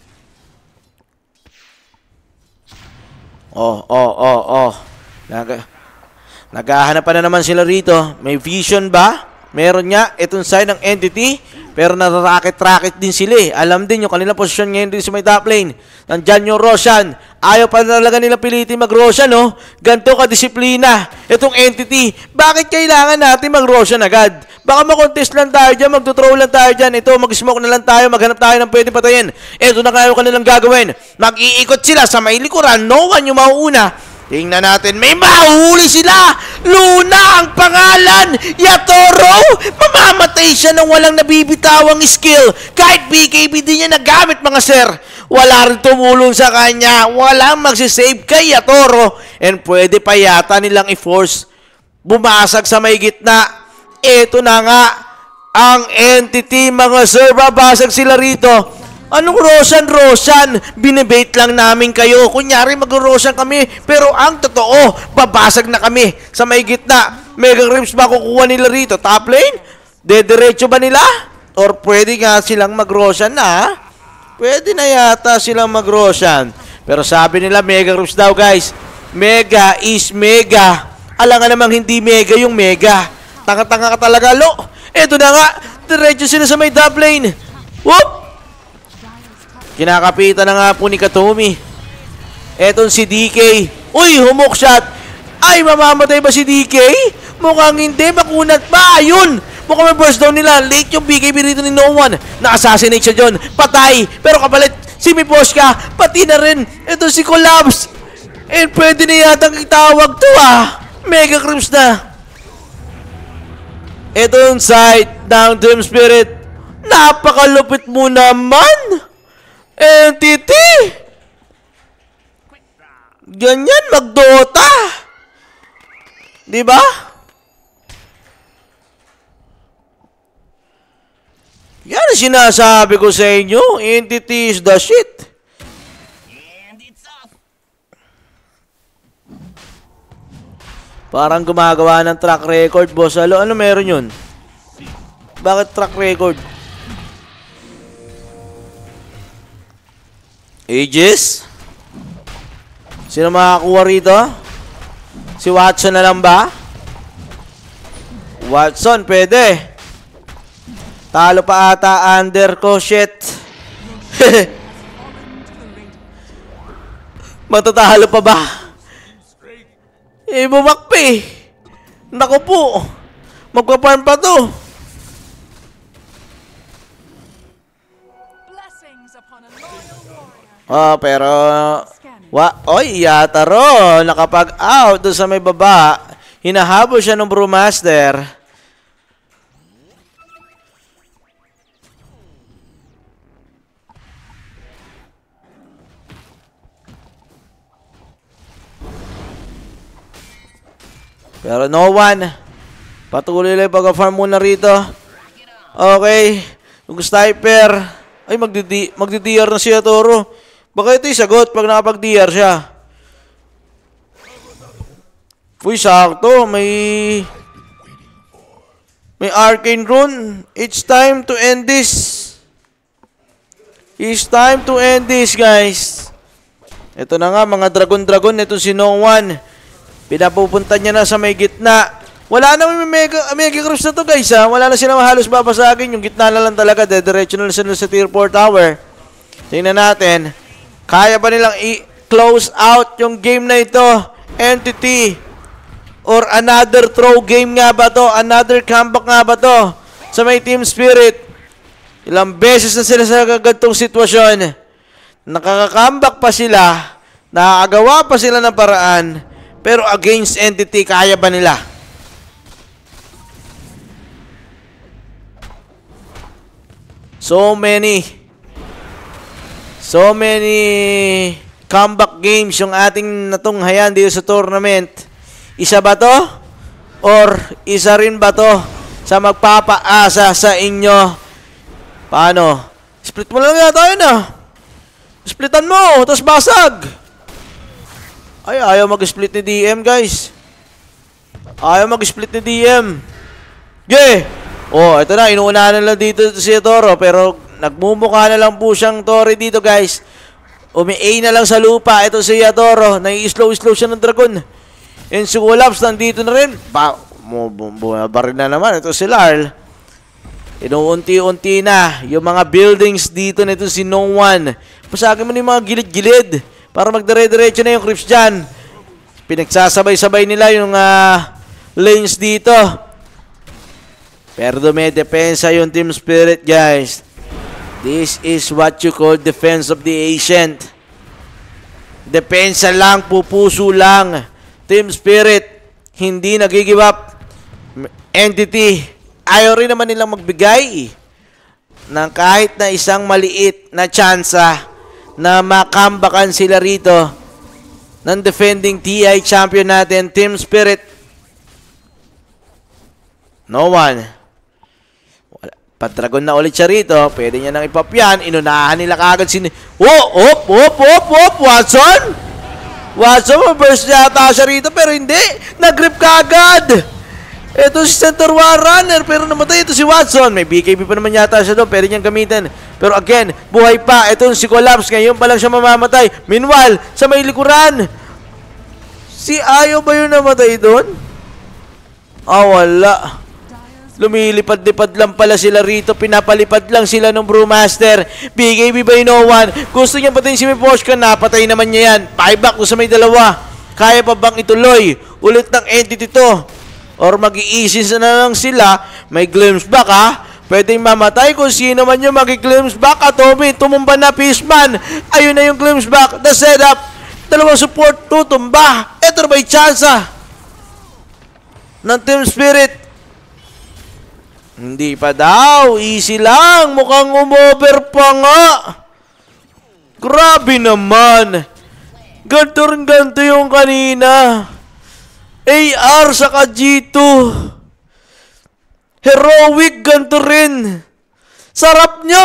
Oh, oh, oh, oh. Nag Naghahanap pa na naman sila rito. May vision ba? Meron nga. Itong side ng Entity. Pero nararakit-rakit din sila eh. Alam din yung kanilang posisyon ngayon din sa may top lane. Nandyan yung Roshan. Ayaw pa talaga nila pilitin mag-Roshan, no? Ganito ka-disiplina. Itong Entity. Bakit kailangan natin mag-Roshan agad? Baka mag-contest lang tayo dyan, mag-throw lang tayo dyan. Ito, mag-smoke na lang tayo, maghanap tayo ng pwede patayin. Ito na kaya kanilang gagawin. Mag-iikot sila sa may likuran. No one yung mauuna. Tingnan natin, may mahuli sila! Luna ang pangalan! Yatoro! Mamamatay siya nang walang nabibitawang skill. Kahit B K B din niya nagamit, mga sir. Wala rin tumulong sa kanya. Walang magsisave kay Yatoro. And pwede pa yata nilang i-force bumasag sa may gitna. Ito na nga ang Entity, mga sir. Babasag sila rito. Anong Roshan, Roshan? Binibait lang namin kayo. Kunyari mag-Roshan kami. Pero ang totoo, babasag na kami sa may gitna. Mega Grips ba kukuha nila rito? Top lane? Dediretso ba nila? Or pwede nga silang mag-Roshan na? Pwede na yata silang mag-Roshan. Pero sabi nila Mega Grips daw, guys. Mega is mega. Alam nga namang hindi mega yung mega. Tanga-tanga ka talaga, lo. Eto na nga. Diretso sila sa may top lane. Whoop! Kinakapitan na nga po ni Katomi. Etong si D K. Uy, humok shot. Ay, mamamatay ba si D K? Mukhang hindi. Makunat pa. Ayun. Mukhang may burst down nila. Late yung B K B rito ni No One. Na-assassinate siya dyan. Patay. Pero kapalit, si Miposhka. Pati na rin. Ito si Collapse. Eh, pwede na yatang itawag to ah. Mega Crips na. Etong side ng Team Spirit. Napakalupit mo naman. Entity! Ganyan, mag-Dota! Diba? Yan sinasabi ko sa inyo. Entity is the shit. And it's off. Parang gumagawa ng track record, boss. Ano, ano meron yun? Bakit track record? Aegis? Sino makakuha rito? Si Watson na lang ba? Watson, pwede. Talo pa ata under ko, shit. Matatalo pa ba? Eh, bumakpi. Naku po. Magpa-farm pa to. Oh, pero... Wa Oy, Yataro. Nakapag-out doon sa may baba. Hinahabol siya ng Brewmaster. Pero no one. Patuloy lang pag-farm muna rito. Okay. Yung sniper. Ay, magdi-D magdi-D R na siya, Toro. Baka ito yung sagot pag nakapag-D R siya. Uy, sakto. May... May arcane rune. It's time to end this. It's time to end this, guys. Ito na nga, mga dragon-dragon. Ito si No One. Pinapupunta niya na sa may gitna. Wala na may mega, mega cruise na to, guys, ha. Wala na silang halos babasagin. Yung gitna na lang talaga. Dediretso na sila sa tier four tower. Tingnan natin. Kaya ba nilang i-close out yung game na ito? Entity. Or another throw game nga ba to? Another comeback nga ba to? Sa may Team Spirit. Ilang beses na sila sa gantong sitwasyon. Nakaka-comeback pa sila. Nakakagawa pa sila ng paraan. Pero against Entity, kaya ba nila? So many. So many comeback games yung ating natunghayan dito sa tournament. Isa ba to? Or isa rin ba to sa magpapaasa sa inyo? Paano? Split mo lang yata yun ah. Splitan mo, tapos basag. Ay, ayaw mag-split ni D M, guys. Ayaw mag-split ni D M. Yeah! Oh, ito na, inuunahan na lang dito si Toro, pero nagmumukha na lang po siyang Tori dito, guys. Umi-A na lang sa lupa. Ito si Toro, nai-slow-slow siya ng dragon. And si Collapse nandito na rin. Ba, bumabarin na naman. Ito si Larl. Inuunti-unti na yung mga buildings dito nito si No One. Pasagin mo na yung mga gilid-gilid para magdire-diretso na yung creeps dyan. Pinagsasabay-sabay nila yung uh, lanes dito. Pero may depensa yung Team Spirit, guys. This is what you call defense of the ancient. Depensa lang, pupuso lang. Team Spirit, hindi nag-give up. Entity, ayaw rin naman nilang magbigay ng kahit na isang maliit na tsansa na makambakan sila rito ng defending T I champion natin, Team Spirit. No one. Padragon na ulit siya rito. Pwede niya nang ipop yan. Inunahan nila kagad sin... Oh! Op! Op! Op! Op! Watson! Watson, maburst yata siya rito pero hindi. Nag-grip kagad. Ito si Center War Runner pero namatay ito si Watson. May B K B pa naman yata siya doon. Pwede niyang gamitin. Pero again, buhay pa. Ito si Collapse. Ngayon pa lang siya mamamatay. Meanwhile, sa may likuran. Si Ayo ba yun namatay doon? Ah, wala. Lumilipad-lipad lang pala sila rito. Pinapalipad lang sila ng Brewmaster. B K B by No One. Gusto niya patayin si Miposhka. Napatay naman niya yan. Five back sa may dalawa. Kaya pa bang ituloy? Ulit ng Entity to. Or mag-i-easy na lang sila. May glimpse back ha. Pwedeng mamatay kung sino man yung mag-glimpse back. Atomi, tumumba na Fishman. Ayun na yung glimpse back. The setup. Dalawang support. Tutumba. Ito na ba yung chance ng Team Spirit? Hindi pa daw. Easy lang. Mukhang umover pa nga. Grabe naman. Ganto rin ganto yung kanina. A R saka G two. Heroic ganto rin. Sarap nyo.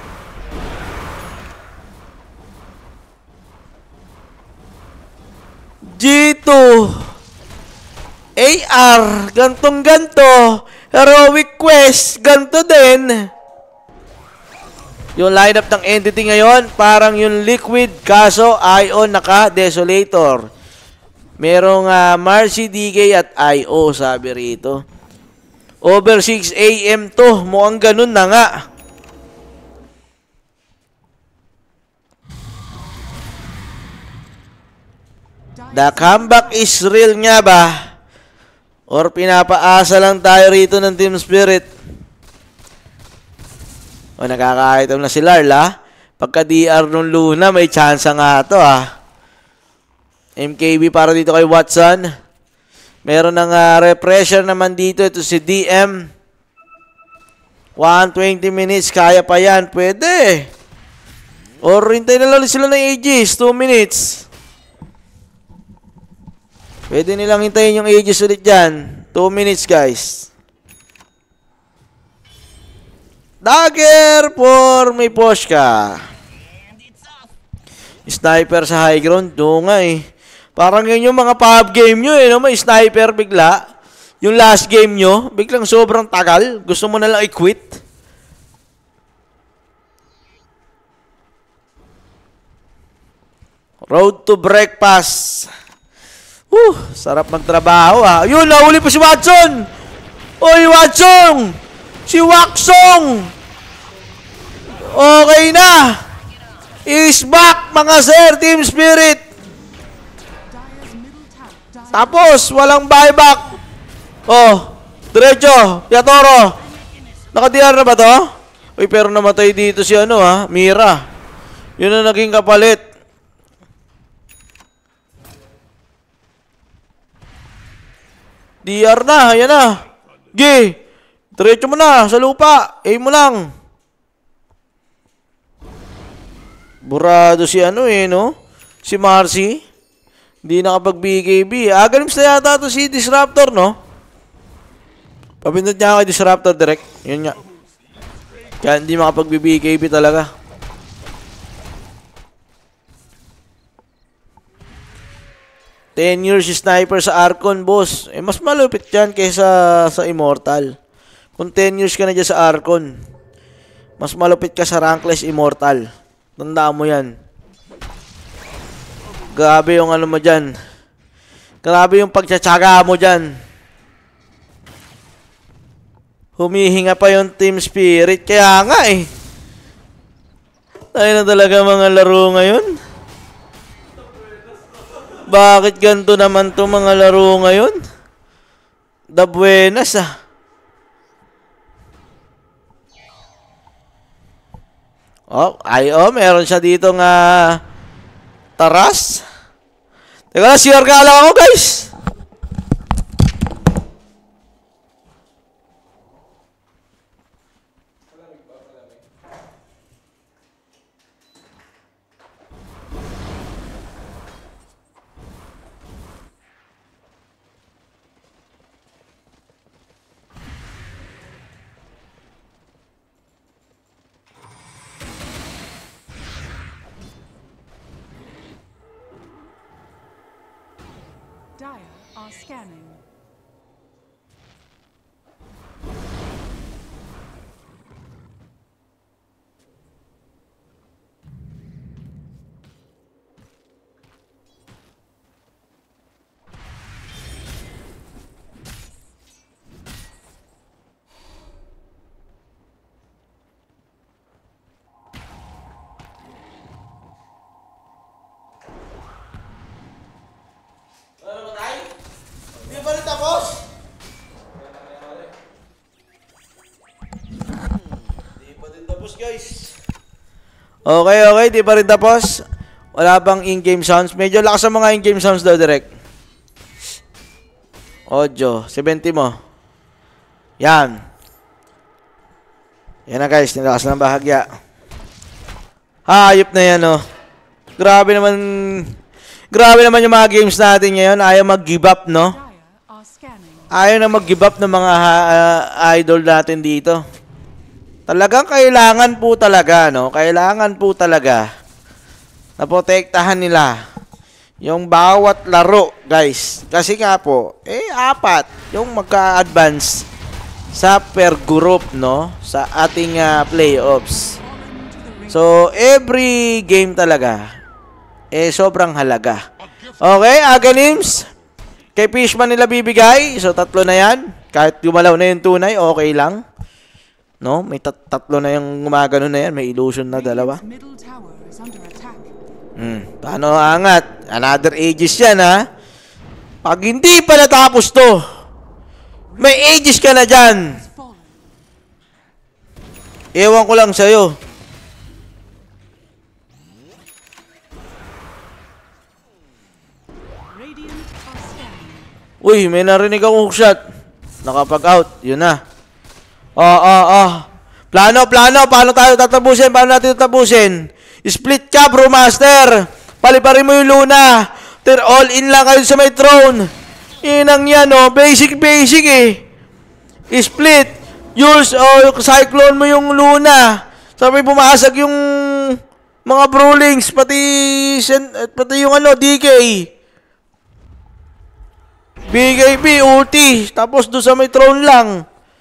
G two. A R. Gantong ganto. Heroic Quest, ganito din. Yung lineup ng Entity ngayon, parang yung Liquid, kaso Ion naka-Desolator. Merong uh, Marcy, D K at I O, sabi rito. Over six A M to, mukhang ganun na nga. The comeback is real nga ba? Or pinapaasa lang tayo rito ng Team Spirit? O, nakaka-item na si Larla. Pagka-D R nung Luna, may chance nga to ah. M K B para dito kay Watson. Meron ng uh, repressure naman dito. Ito si D M. one hundred twenty minutes. Kaya pa yan. Pwede. Or hintay na lang sila ng Aegis. two minutes. Pwede nilang hintayin yung Aegis ulit dyan. two minutes, guys. Dagger for may push ka. Sniper sa high ground. Doon nga eh. Parang yun yung mga pub game nyo eh. No? May sniper bigla. Yung last game nyo, biglang sobrang tagal. Gusto mo na lang i-quit. Road to breakfast. Uh, sarap magtrabaho ah. Yun, nahuli pa si Watson. Oy, Watson! Si Waksong! Okay na! Is back, mga sir, Team Spirit! Tapos, walang buyback. Oh, diretso, Yatoro. Naka-D R na ba to? Uy, pero namatay dito si ano ha, Mira. Yun ang naging kapalit. D R na, ayan na. Gi, diretso mo na, sa lupa. Aim mo lang. Burado si ano eh, no? Si Marcy. Hindi nakapag-B K B. Agalims na yata ito si Disruptor, no? Papindot niya kay Disruptor direct. Yun nga. Kaya hindi makapag-B K B talaga. ten years sniper sa Archon, boss. Eh, mas malupit yan kaysa sa Immortal. Kung ten years ka na dyan sa Archon, mas malupit ka sa Rankless Immortal. Tandaan mo yan. Grabe yung ano mo dyan. Grabe yung pagtsatsaga mo dyan. Humihinga pa yung Team Spirit. Kaya nga eh. Tayo na talaga mga laro ngayon. Bakit ganito naman to mga laro ngayon? Da buenas ah. Oh, ay oh, meron siya dito nga taras. Teka lang, C R ka lang ako, guys. Dire are scanning. Di pa rin tapos? Di pa rin tapos, guys. Okay, okay. Di pa rin tapos. Wala bang in-game sounds? Medyo lakas ang mga in-game sounds daw, direct. Audio. seventy mo. Yan. Yan na, guys. Nilakas ng bahagya. Hayop na yan, oh. Grabe naman. Grabe naman yung mga games natin ngayon. Ayaw mag-give up, no? Ayaw na mag-give up ng mga uh, idol natin dito. Talagang kailangan po talaga, no? Kailangan po talaga na protektahan nila yung bawat laro, guys. Kasi nga po, eh, apat yung magka-advance sa per group, no? Sa ating uh, playoffs. So, every game talaga, eh, sobrang halaga. Okay, Aghanim's. Kay Fishman nila bibigay. So, tatlo na yan. Kahit gumalaw na yung tunay, okay lang. No? May tat tatlo na yung gumagano na yan. May illusion na dalawa. Hmm. Paano angat? Another Aegis yan, ha? Pag hindi pa natapos to, may Aegis ka na dyan. Ewan ko lang sa'yo. Uy, may narinig akong hookshot. Nakapag-out. Yun na. Oh, oh, oh. Plano, plano. Paano tayo tatapusin? Paano natin tatapusin? Split ka, Brewmaster. Paliparin mo yung Luna. Ter all in lang kayo sa may throne. Inang yan, oh. Basic, basic, eh. Split. Use, oh, cyclone mo yung Luna. Sabi, bumasag yung mga Brewlings. Pati, pati yung ano, D K. B K B, ulti. Tapos doon sa may throne lang.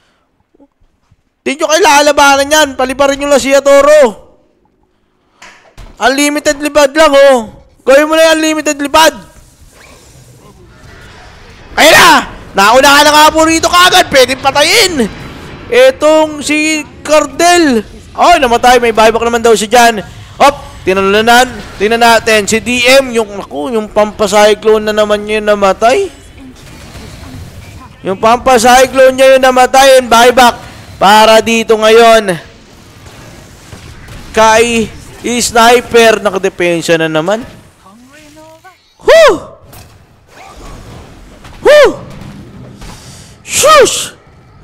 Di nyo kailangan labanan yan. Paliparin nyo lang siya, Toro. Unlimited lipad lang, oh. Gawin mo na yung unlimited lipad. Kaya na! Nauna ka na nga po rito kaagad. Pwede patayin. Etong si Cardell. Oh, namatay. May buyback naman daw siya dyan. Hop, tinalunan. Tingnan natin. Si D M, yung, naku, yung pampacyclone na naman niya namatay. Yung pampacyclone niya yung namatay. And buyback. Para dito ngayon. Kay i-sniper. Nakadepensa na naman. Woo! Woo! Shush!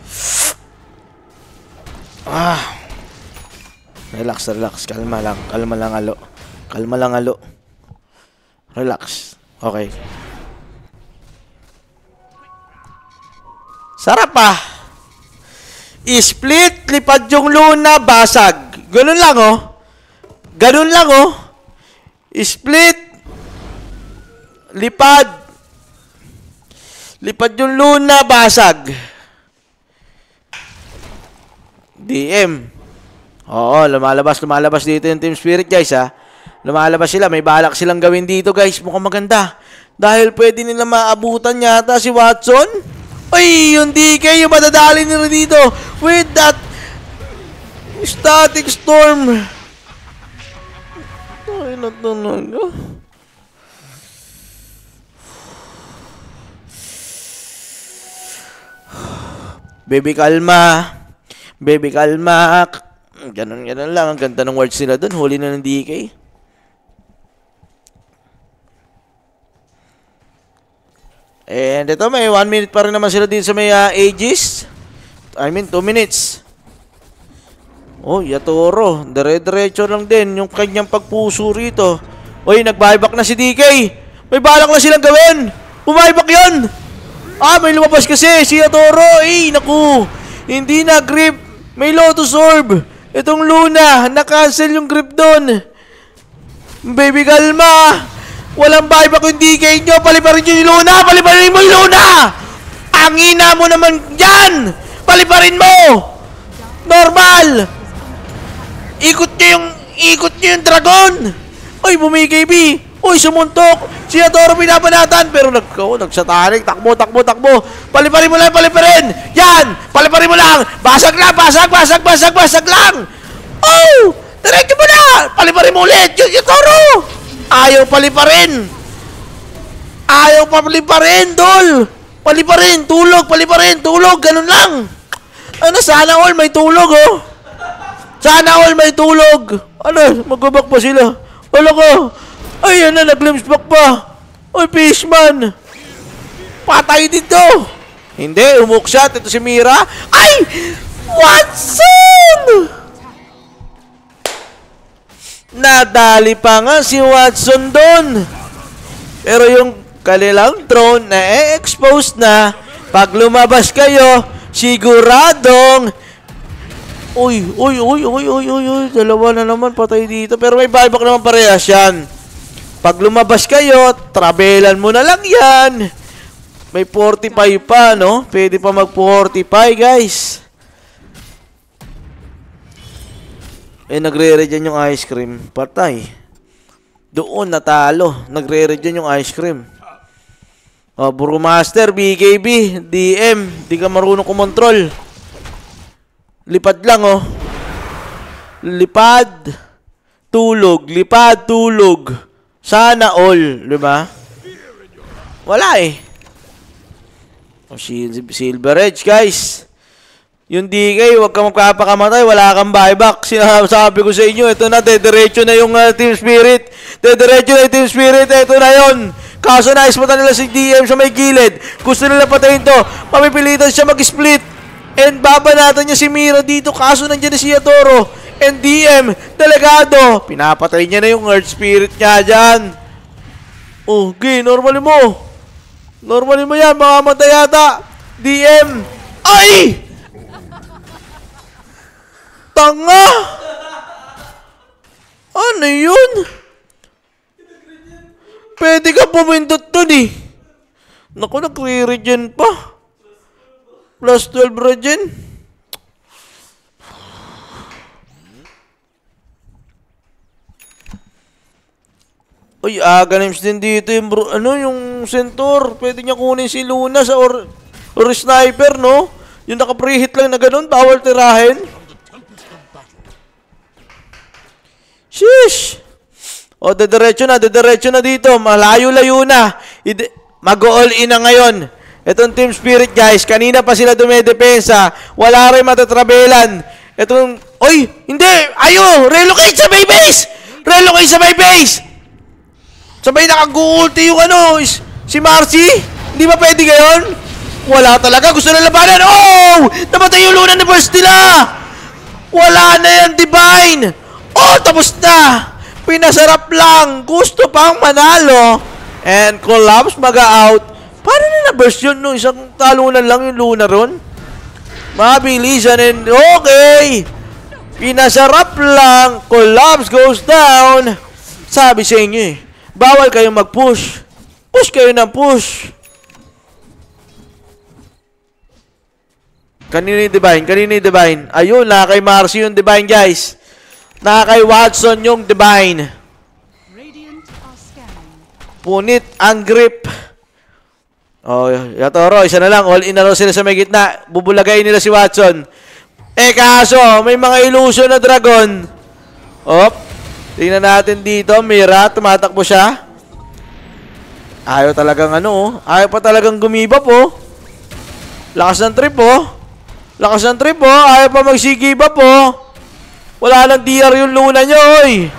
Ah. Relax, relax. Kalma lang. Kalma lang, alo. Kalma lang, alo. Relax. Okay. Sarap ah. I-split, lipad yung Luna, basag. Ganun lang, oh. Ganun lang, oh. I-split, lipad. Lipad yung Luna, basag. D M. Oo, lumalabas, lumalabas dito yung Team Spirit, guys, ha. Lumalabas sila. May balak silang gawin dito, guys. Mukhang maganda. Dahil pwede nila maabutan yata si Watson. Uy, yung D K, yung madadali nila dito with that static storm. Ay, natunog. Baby, kalma. Baby, kalma. Ganon, ganon lang. Ang ganda ng words nila dun. Huli na ng D K. And ito, may one minute pa rin naman sila dito sa may uh, Aegis. I mean, two minutes. Oh, Yatoro. Dire-diretso lang din yung kanyang pagpuso rito. Uy, nag-buyback na si D K. May balak na silang gawin. Bumuyback yun. Ah, may lumabas kasi si Yatoro. Eh, naku. Hindi na grip. May Lotus Orb. Itong Luna. Na-cancel yung grip doon. Baby, kalma. Walang buyback yung D K nyo. Paliparin nyo yung Luna. Paliparin mo yung Luna. Ang ina mo naman dyan. Paliparin mo. Normal. Ikot nyo yung, ikot nyo yung dragon. Uy, bumi-K B. Uy, sumuntok. Si Yatoro pinapanatan. Pero nag, oh, nagsatanik. Takbo, takbo, takbo. Paliparin mo lang, paliparin. Yan. Paliparin mo lang. Basag lang, basag, basag, basag, basag lang. Oh, diretso mo na. Paliparin mo ulit. Yung Yatoro. Ayaw paliparin. Ayaw paliparin, Dol. Paliparin, tulog, paliparin, tulog. Ganun lang. Ano, sana all may tulog, oh. Sana all may tulog. Ano, magbabak pa sila. Wala ko. Ay, yan na, nag-glimpse back pa. Ay, Fishman. Patay dito. Hindi, umukshot. Ito si Mira. Ay! Watson! Nadali pa nga si Watson doon. Pero yung kanilang drone na e-expose na. Pag lumabas kayo, siguradong... Uy, uy, uy, uy, uy, uy, uy. Dalawa na naman patay dito. Pero may buyback naman parehas yan. Pag lumabas kayo, travelan mo na lang yan. May forty-five pa, no? Pwede pa mag-forty-five, guys. Eh, nagre-regen yung ice cream. Patay. Doon, natalo. Nagre-regen yung ice cream. Oh, Brewmaster, B K B, D M. Di ka marunong kumontrol. Lipad lang, oh. Lipad. Tulog. Lipad, tulog. Sana all, di ba? Wala eh. O, Silver Edge, guys. Yung D K, huwag kang magpapakamatay, wala kang buyback. Sinasabi ko sa inyo, ito na, dediretso na yung uh, Team Spirit. Dediretso na yung Team Spirit, ito na yun. Kaso naismata nila si D M sa may gilid. Gusto nila patayin to. Mamipilitan siya mag-split. And babanatan niya si Mira dito. Kaso nandiyan na si Yatoro. And D M, delegado. Pinapatay niya na yung Earth Spirit niya dyan. Oh, okay, normally mo. Normally mo yan, makamatay yata. D M. Ay! Tanga! Ano yun? Pwede ka pumindot dun eh. Naku, nag-re-regen pa. Plus twelve regen. Uy, aga names din dito yung bro, ano, yung Centaur. Pwede niya kunin si Luna sa or, or sniper, no? Yung naka-preheat lang na ganun, bawal tirahin. Sheesh! O, dediretso na, dediretso na dito. Malayo-layo na. Mag-all in na ngayon. Itong Team Spirit, guys. Kanina pa sila dumedepensa. Wala rin matatrabelan. Itong... Oy! Hindi! Ayo! Relocate sa may base! Relocate sa may base! Sabay nakagu-ulti yung ano, si Marcy. Hindi ba pwede ngayon? Wala talaga. Gusto na labanan. Oh! Namatay yung Luna na burst nila! Wala na yan, Divine! Oh! Tapos na! Pinasarap lang. Gusto pang manalo. And Collapse mag-out. Paano na na-burst yun? No? Isang talunan lang yung Luna ron. Mabilisan and okay. Pinasarap lang. Collapse goes down. Sabi sa inyo eh. Bawal kayong mag-push. Push kayo ng push. Kanina yung Divine? Kanina yung Divine? Ayun, na kay Marcy yung Divine, guys. Na kay Watson yung Divine. Punit ang grip. Oh, Yatoro, isa na lang. All in na raw sila sa may gitna. Bubulagay nila si Watson. Eh, kaso, may mga illusion na dragon. Op. Tingnan natin dito. Mira, tumatakbo siya. Ayaw talagang ano, ayaw pa talagang gumiba po. Lakas ng trip, oh. Lakas ng trip, oh. Ayaw pa magsigiba po. Wala lang D R yung Luna nyo, oy.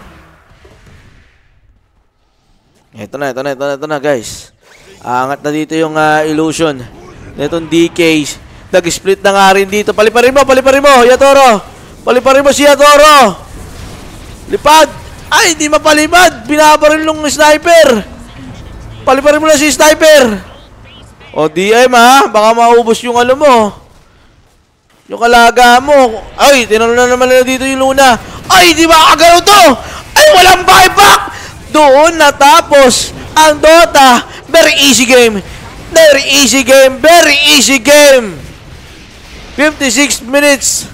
Ito na, ito na, ito na, ito na, guys. Angat na dito yung uh, illusion. Itong D K. Nag-split na nga rin dito. Paliparin mo, paliparin mo, Yatoro. Paliparin mo si Yatoro. Lipad. Ay, hindi mapalipad. Binabaril nung sniper. Paliparin mo na si sniper. O, D M ha. Baka maubos yung ano mo. Yung kalaga mo. Ay, tinanong na naman nila dito yung Luna. Ay, di ba kagano to? Ay, walang buyback. Doon natapos ang Dota. Very easy game. Very easy game. Very easy game. fifty-six minutes.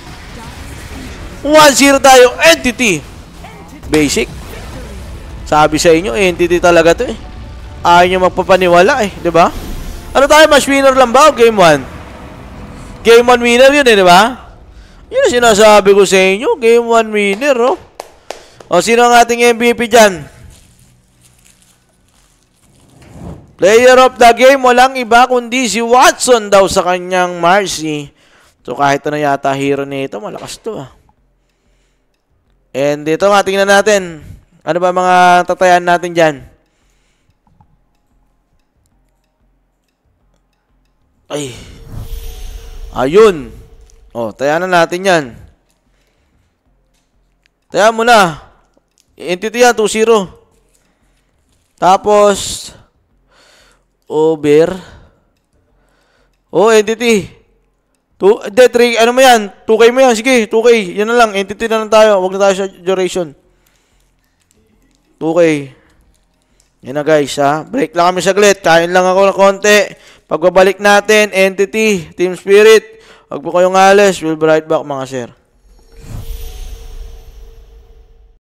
one zero tayo. Entity. Basic. Sabi sa inyo, entity talaga to eh. Ayaw nyo magpapaniwala eh. Diba? Ano tayo? Match winner lang ba? Game one? Game one winner yun eh. Diba? Yun ang sinasabi ko sa inyo. Game one winner oh. O, sino ang ating M V P dyan? Player of the game, walang iba kundi si Watson daw sa kanyang Marcy. So, kahit ano yata hero nito, malakas to ah. And dito nga, tingnan natin. Ano ba mga tatayan natin dyan? Ay. Ayun. O, tayanan natin yan. Tayan mo na. Entity yan, two zero. Tapos, over. Oh, entity. two, hindi, three, ano mo yan? two K mo yan, sige, two K. Yan na lang, entity na lang tayo. Huwag na tayo sa duration. two K. Yan na guys, ha. Break lang kami saglit. Kain lang ako ng konti. Pagbabalik natin, entity, Team Spirit. Huwag po kayong alis. We'll be right back, mga sir.